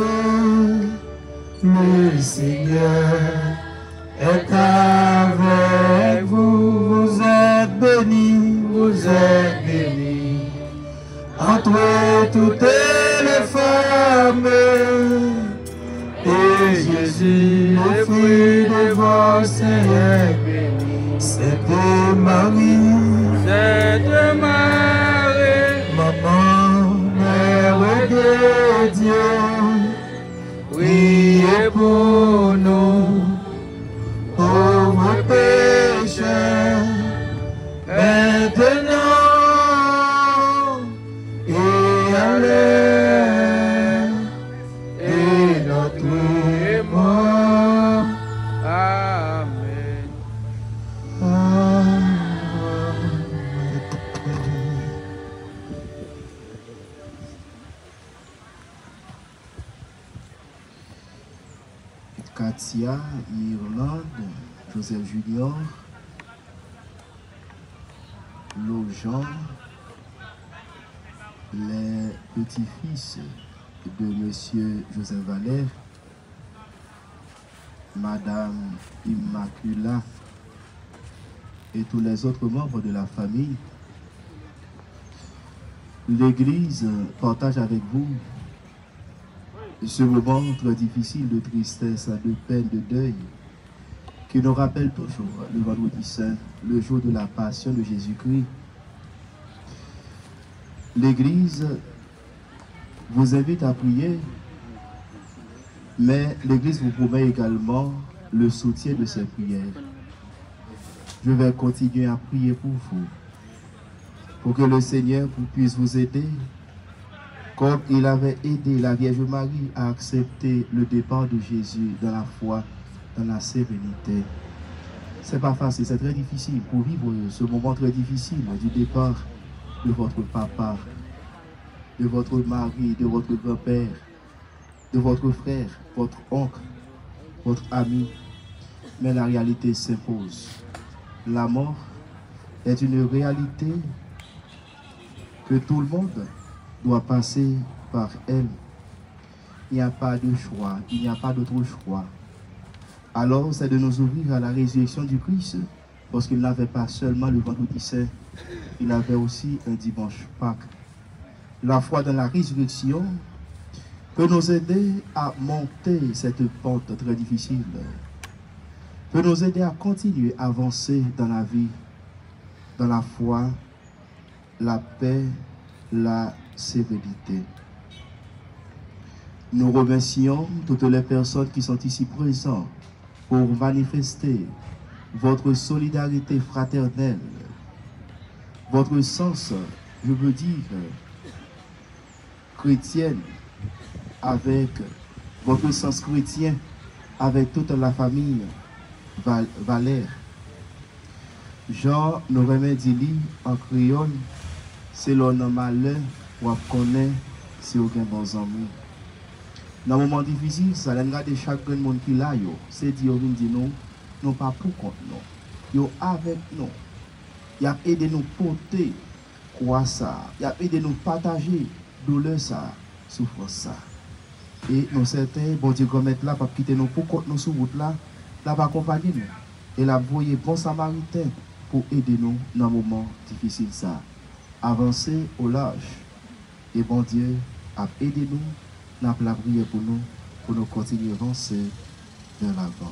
le Seigneur est avec vous. Vous êtes bénie, vous êtes bénie entre toutes les femmes. Et Jésus, le fruit de vos seins, est béni. Sainte Marie, Sainte Marie, Maman, Mère de Dieu, priez pour nous, pauvres pécheurs, maintenant et à l'heure de notre mort. Amen. Amen. Katia, Irlande, Joseph Junior, Lojan, les petits-fils de Monsieur Joseph Valère, Madame Immacula et tous les autres membres de la famille. L'Église partage avec vous ce moment très difficile de tristesse, de peine, de deuil, qui nous rappelle toujours le vendredi saint, le jour de la passion de Jésus-Christ. L'Église vous invite à prier, mais l'Église vous promet également le soutien de ces prières. Je vais continuer à prier pour vous, pour que le Seigneur puisse vous aider, comme il avait aidé la Vierge Marie à accepter le départ de Jésus dans la foi, dans la sérénité. C'est pas facile, c'est très difficile pour vivre ce moment très difficile du départ de votre papa, de votre mari, de votre grand-père, de votre frère, votre oncle, votre ami. Mais la réalité s'impose. La mort est une réalité que tout le monde doit passer par elle. Il n'y a pas de choix, il n'y a pas d'autre choix. Alors c'est de nous ouvrir à la résurrection du Christ, parce qu'il n'avait pas seulement le vendredi saint, il avait aussi un dimanche Pâques. La foi dans la résurrection peut nous aider à monter cette pente très difficile, peut nous aider à continuer à avancer dans la vie, dans la foi, la paix, la sérénité. Nous remercions toutes les personnes qui sont ici présentes pour manifester votre solidarité fraternelle, votre sens, je veux dire, chrétienne, avec votre sens chrétien, avec toute la famille Val Valère. Jean nous remet dit en créole, c'est l'homme malin ou à connaître si aucun bon ami. Dans un moment difficile, ça regarde chaque monde qui l'a, c'est dire dit nous, non pas pour contre nous, yo avec nous. Il a aidé nous porter quoi ça, il a aidé nous partager douleur ça, souffrance ça. Et nous certains, bon Dieu comme là, pas quitter nous pour contre nous sur route là, là va accompagner nous. Et la voyer bon samaritain pour aider nous dans un moment difficile ça. Avancer au large. Et bon Dieu a aidé nous, n'a pas prié pour nous, pour nous continuer à avancer vers l'avant.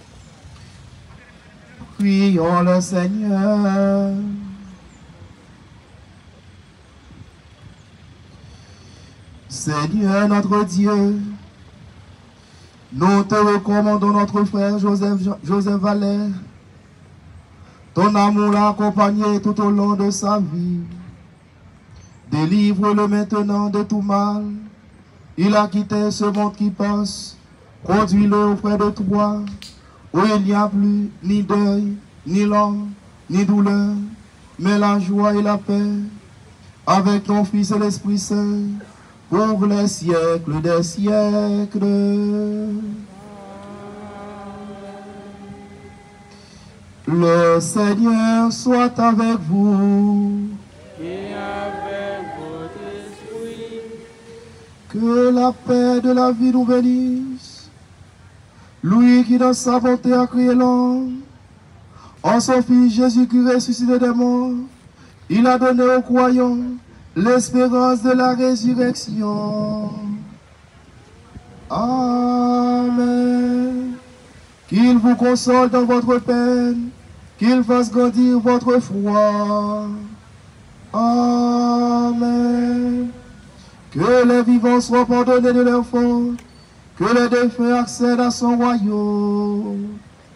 Prions le Seigneur. Seigneur notre Dieu, nous te recommandons notre frère Joseph, Joseph Valère. Ton amour l'a accompagné tout au long de sa vie. Délivre-le maintenant de tout mal. Il a quitté ce monde qui passe. Conduis-le auprès de toi, où il n'y a plus ni deuil, ni larmes, ni douleur, mais la joie et la paix, avec ton Fils et l'Esprit Saint, pour les siècles des siècles. Le Seigneur soit avec vous. Et avec votre esprit. Que la paix de la vie nous bénisse. Lui qui dans sa bonté a créé l'homme, en son Fils Jésus-Christ ressuscité des morts, il a donné aux croyants l'espérance de la résurrection. Amen. Qu'il vous console dans votre peine, qu'il fasse grandir votre foi. Amen. Que les vivants soient pardonnés de leurs fautes, que les défunts accèdent à son royaume.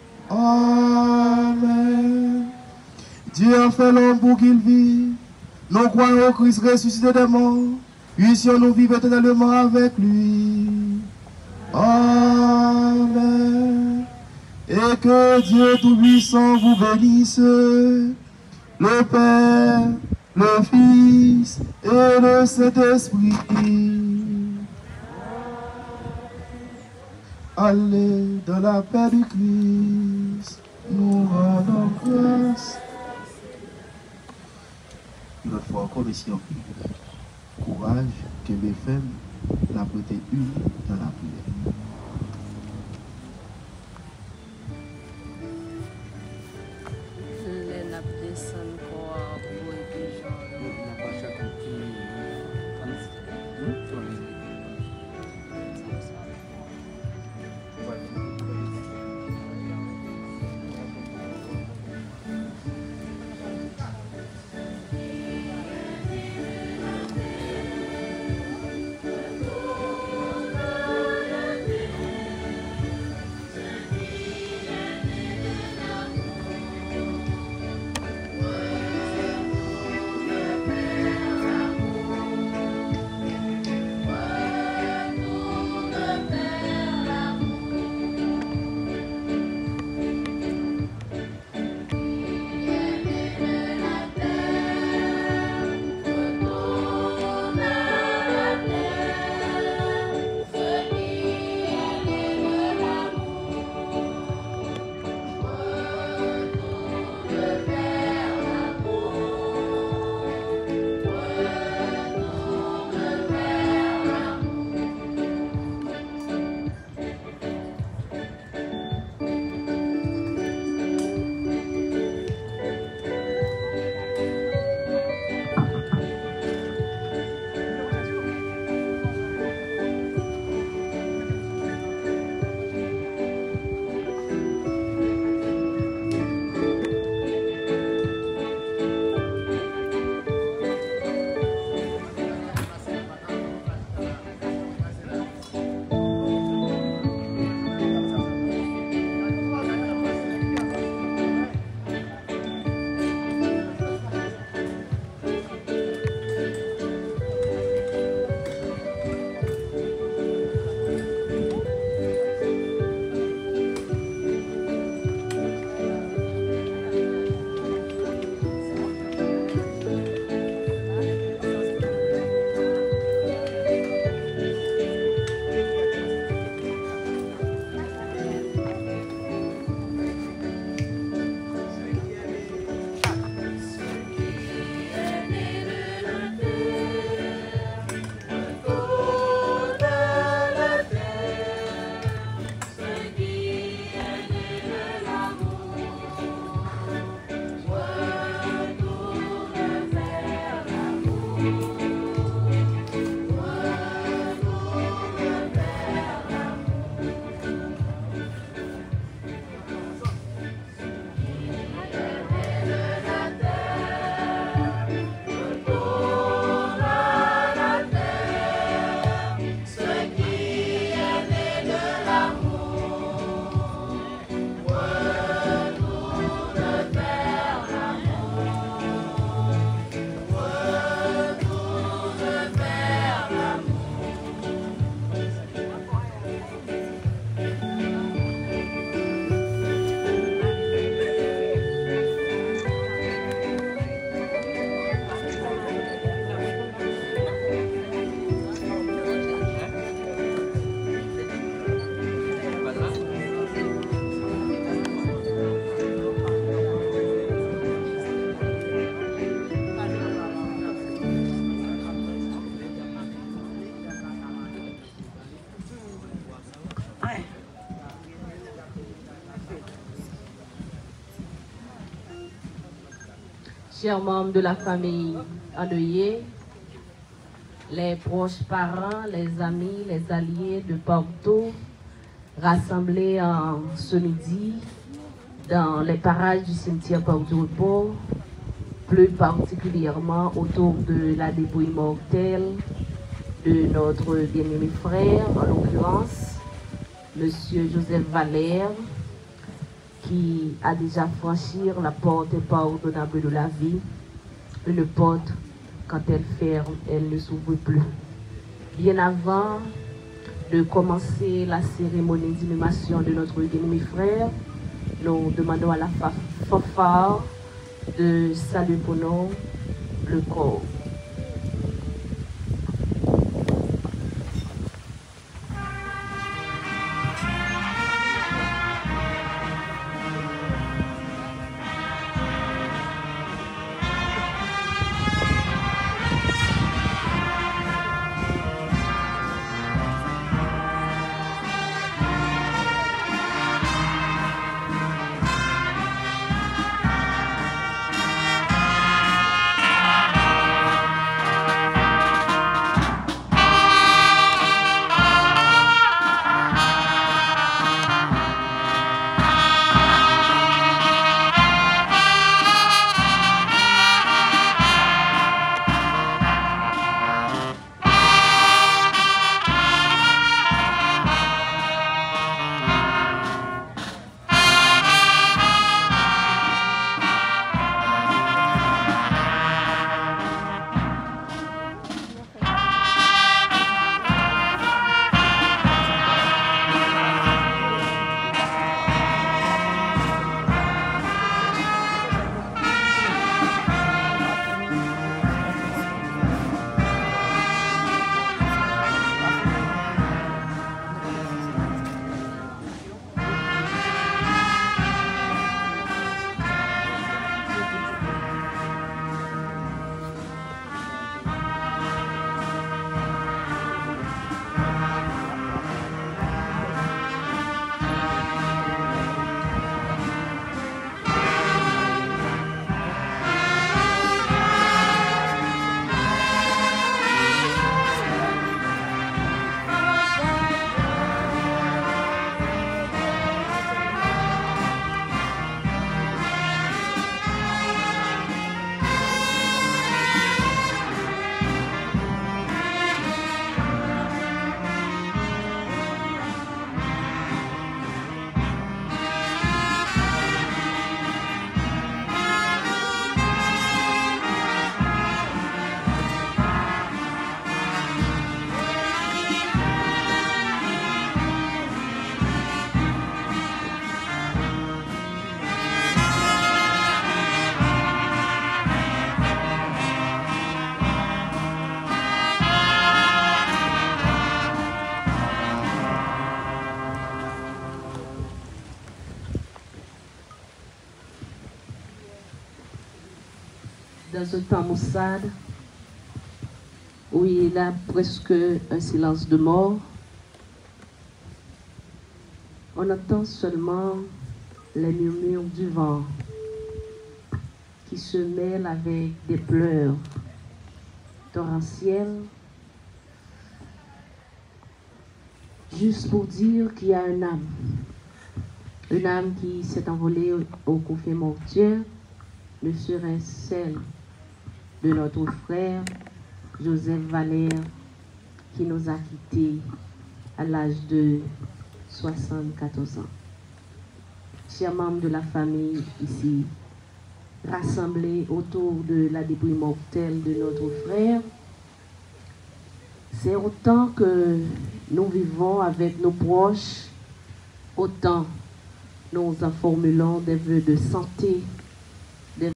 Amen. Dieu a fait l'homme pour qu'il vive. Nous croyons au Christ ressuscité des morts, puissions-nous vivre éternellement avec lui. Amen. Et que Dieu Tout-Puissant vous bénisse, le Père, le Fils et le Saint-Esprit. Allez dans la paix du Christ, nous rendons grâce. Une autre fois encore, mission. Courage, que les femmes la prêté unie dans la prière. Les nappes descendent quoi pour les gens. Thank you. chers membres de la famille endeuillée, les proches parents, les amis, les alliés de partout, rassemblés en ce midi dans les parages du cimetière Porte du Repos, plus particulièrement autour de la dépouille mortelle de notre bien-aimé frère, en l'occurrence, Monsieur Joseph Valère, qui a déjà franchi la porte impardonnable de la vie, une porte, quand elle ferme, elle ne s'ouvre plus. Bien avant de commencer la cérémonie d'inhumation de notre bien-aimé frère, nous demandons à la fanfare de saluer pour nous le corps. Dans un temps maussade, où il y a presque un silence de mort, on entend seulement les murmures du vent qui se mêlent avec des pleurs torrentiels, juste pour dire qu'il y a une âme, une âme qui s'est envolée au, au coffre mortuaire, ne serait celle de notre frère Joseph Valère, qui nous a quittés à l'âge de soixante-quatorze ans. Chers membres de la famille ici, rassemblés autour de la dépouille mortelle de notre frère, c'est autant que nous vivons avec nos proches, autant nous en formulons des vœux de santé, des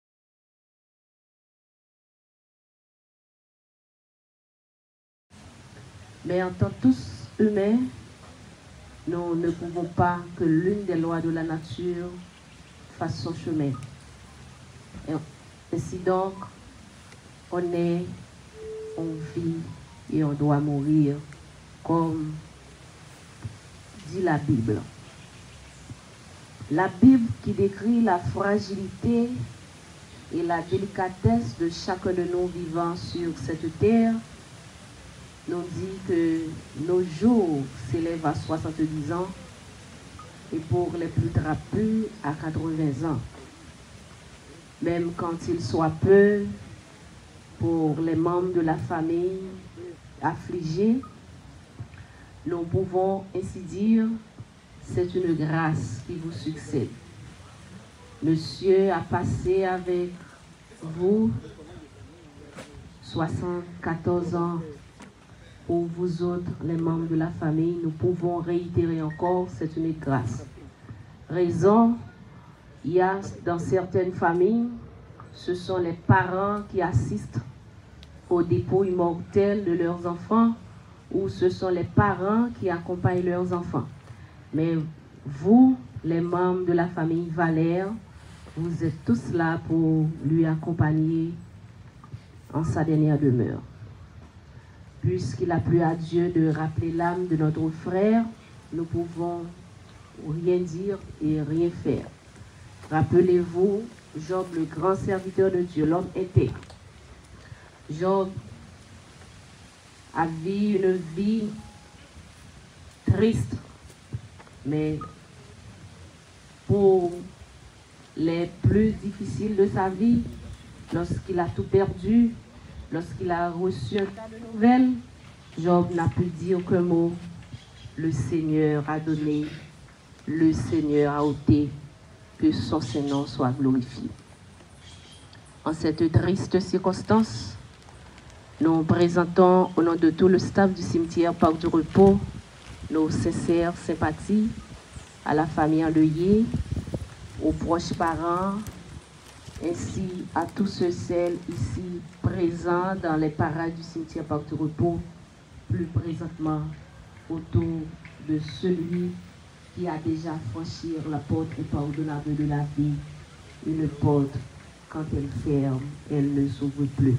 mais en tant que tous humains, nous ne pouvons pas que l'une des lois de la nature fasse son chemin. Et ainsi donc, on est, on vit et on doit mourir, comme dit la Bible. La Bible qui décrit la fragilité et la délicatesse de chacun de nous vivant sur cette terre nous dit que nos jours s'élèvent à soixante-dix ans et pour les plus trapus à quatre-vingts ans. Même quand il soit peu, pour les membres de la famille affligés, nous pouvons ainsi dire, c'est une grâce qui vous succède. Monsieur a passé avec vous soixante-quatorze ans. Pour vous autres, les membres de la famille, nous pouvons réitérer encore, c'est une grâce. Raison, il y a dans certaines familles, ce sont les parents qui assistent au dépôt immortel de leurs enfants ou ce sont les parents qui accompagnent leurs enfants. Mais vous, les membres de la famille Valère, vous êtes tous là pour lui accompagner en sa dernière demeure. Puisqu'il a plu à Dieu de rappeler l'âme de notre frère, nous pouvons rien dire et rien faire. Rappelez-vous, Job, le grand serviteur de Dieu, l'homme intègre. Job a vécu une vie triste, mais pour les plus difficiles de sa vie, lorsqu'il a tout perdu, lorsqu'il a reçu un tas de nouvelles, Job n'a pu dire qu'un mot. Le Seigneur a donné, le Seigneur a ôté, que son Seigneur soit glorifié. En cette triste circonstance, nous présentons au nom de tout le staff du cimetière Parc du Repos nos sincères sympathies à la famille endeuillée, aux proches parents, ainsi à tous ceux celles ici présents dans les parades du cimetière Parc du Repos, plus présentement autour de celui qui a déjà franchi la porte impardonnable de la vie, une porte, quand elle ferme, elle ne s'ouvre plus.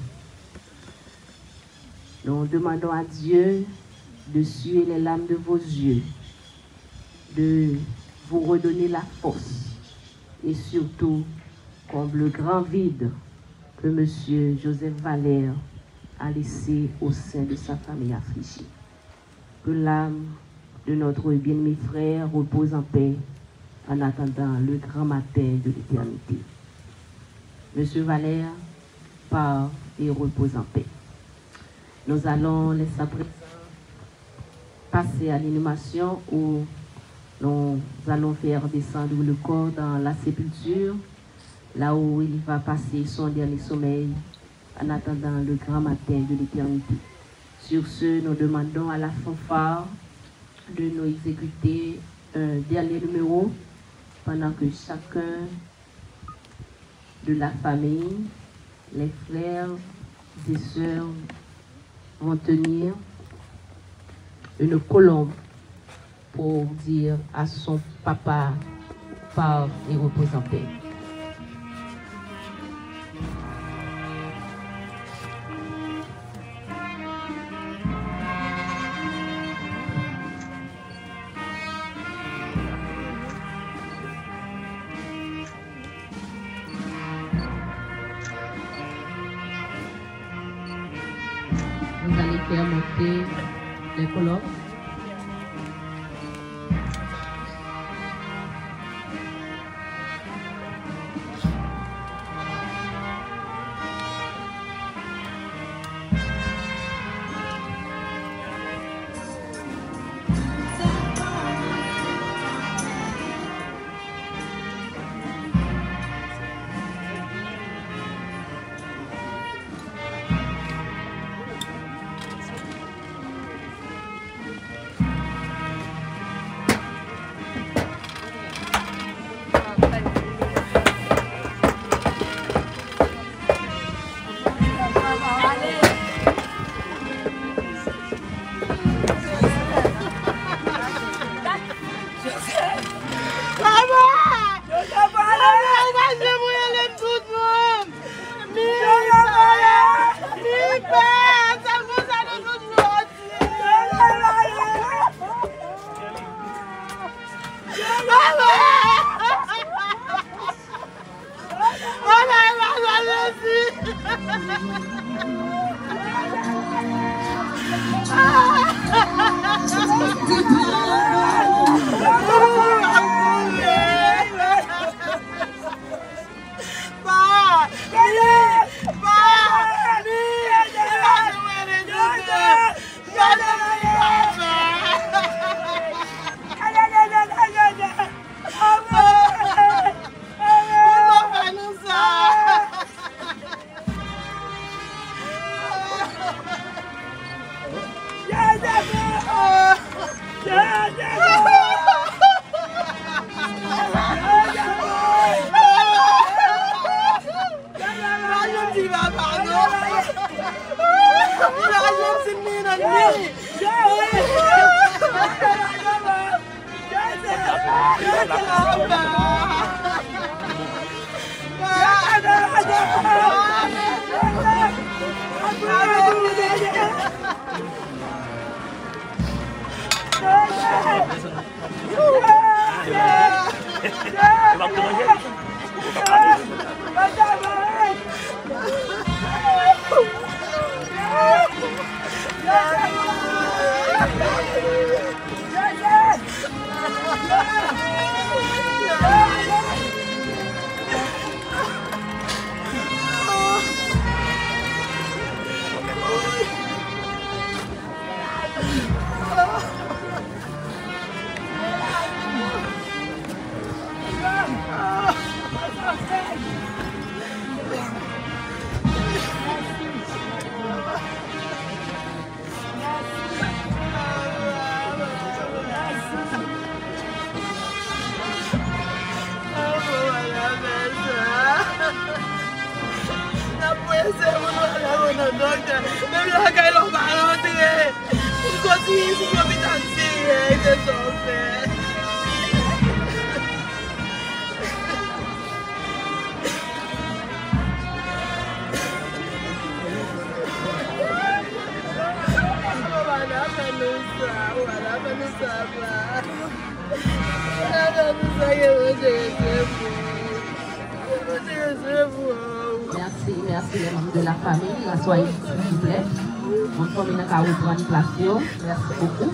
Nous demandons à Dieu de suer les larmes de vos yeux, de vous redonner la force et surtout comble le grand vide que M. Joseph Valère a laissé au sein de sa famille affligée. Que l'âme de notre bien-aimé frère repose en paix en attendant le grand matin de l'éternité. M. Valère part et repose en paix. Nous allons laisser à présent passer à l'inhumation où nous allons faire descendre le corps dans la sépulture, là où il va passer son dernier sommeil en attendant le grand matin de l'éternité. Sur ce, nous demandons à la fanfare de nous exécuter un dernier numéro pendant que chacun de la famille, les frères et sœurs vont tenir une colombe pour dire à son papa, pars et repose en paix. Vous allez faire monter les colombes. Merci, merci les membres de la famille. Soyez s'il vous plaît. On termine à reprendre place. Merci beaucoup.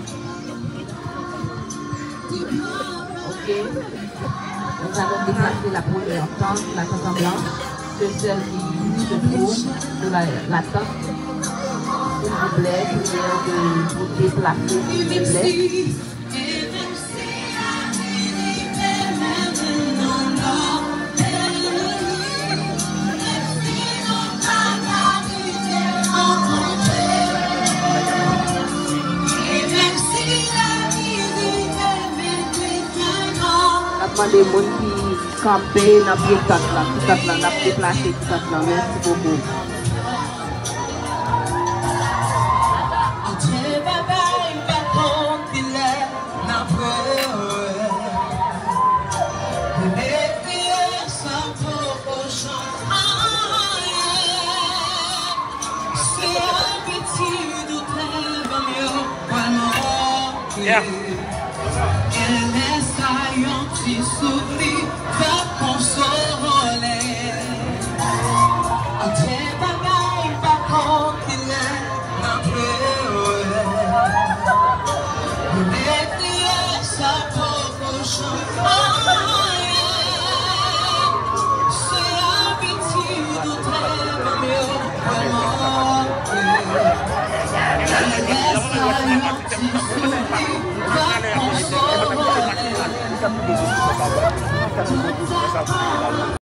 Ok. Nous allons déplacer la première tente, la tente en blanche, que celle qui se trouve sur la, la tente. S'il vous plaît, prière de vous déplacer, s'il vous plaît. Des gens qui campent dans le pied de là, tout ça là, n'a déplacé tout ça là. Merci beaucoup. Yeah. Ti souffri, va consoler. Te bagay pa kontine na pleure. Nekliye sa prochain. C'est l'habitude de très mieux vraiment. Ti souffri, va consoler.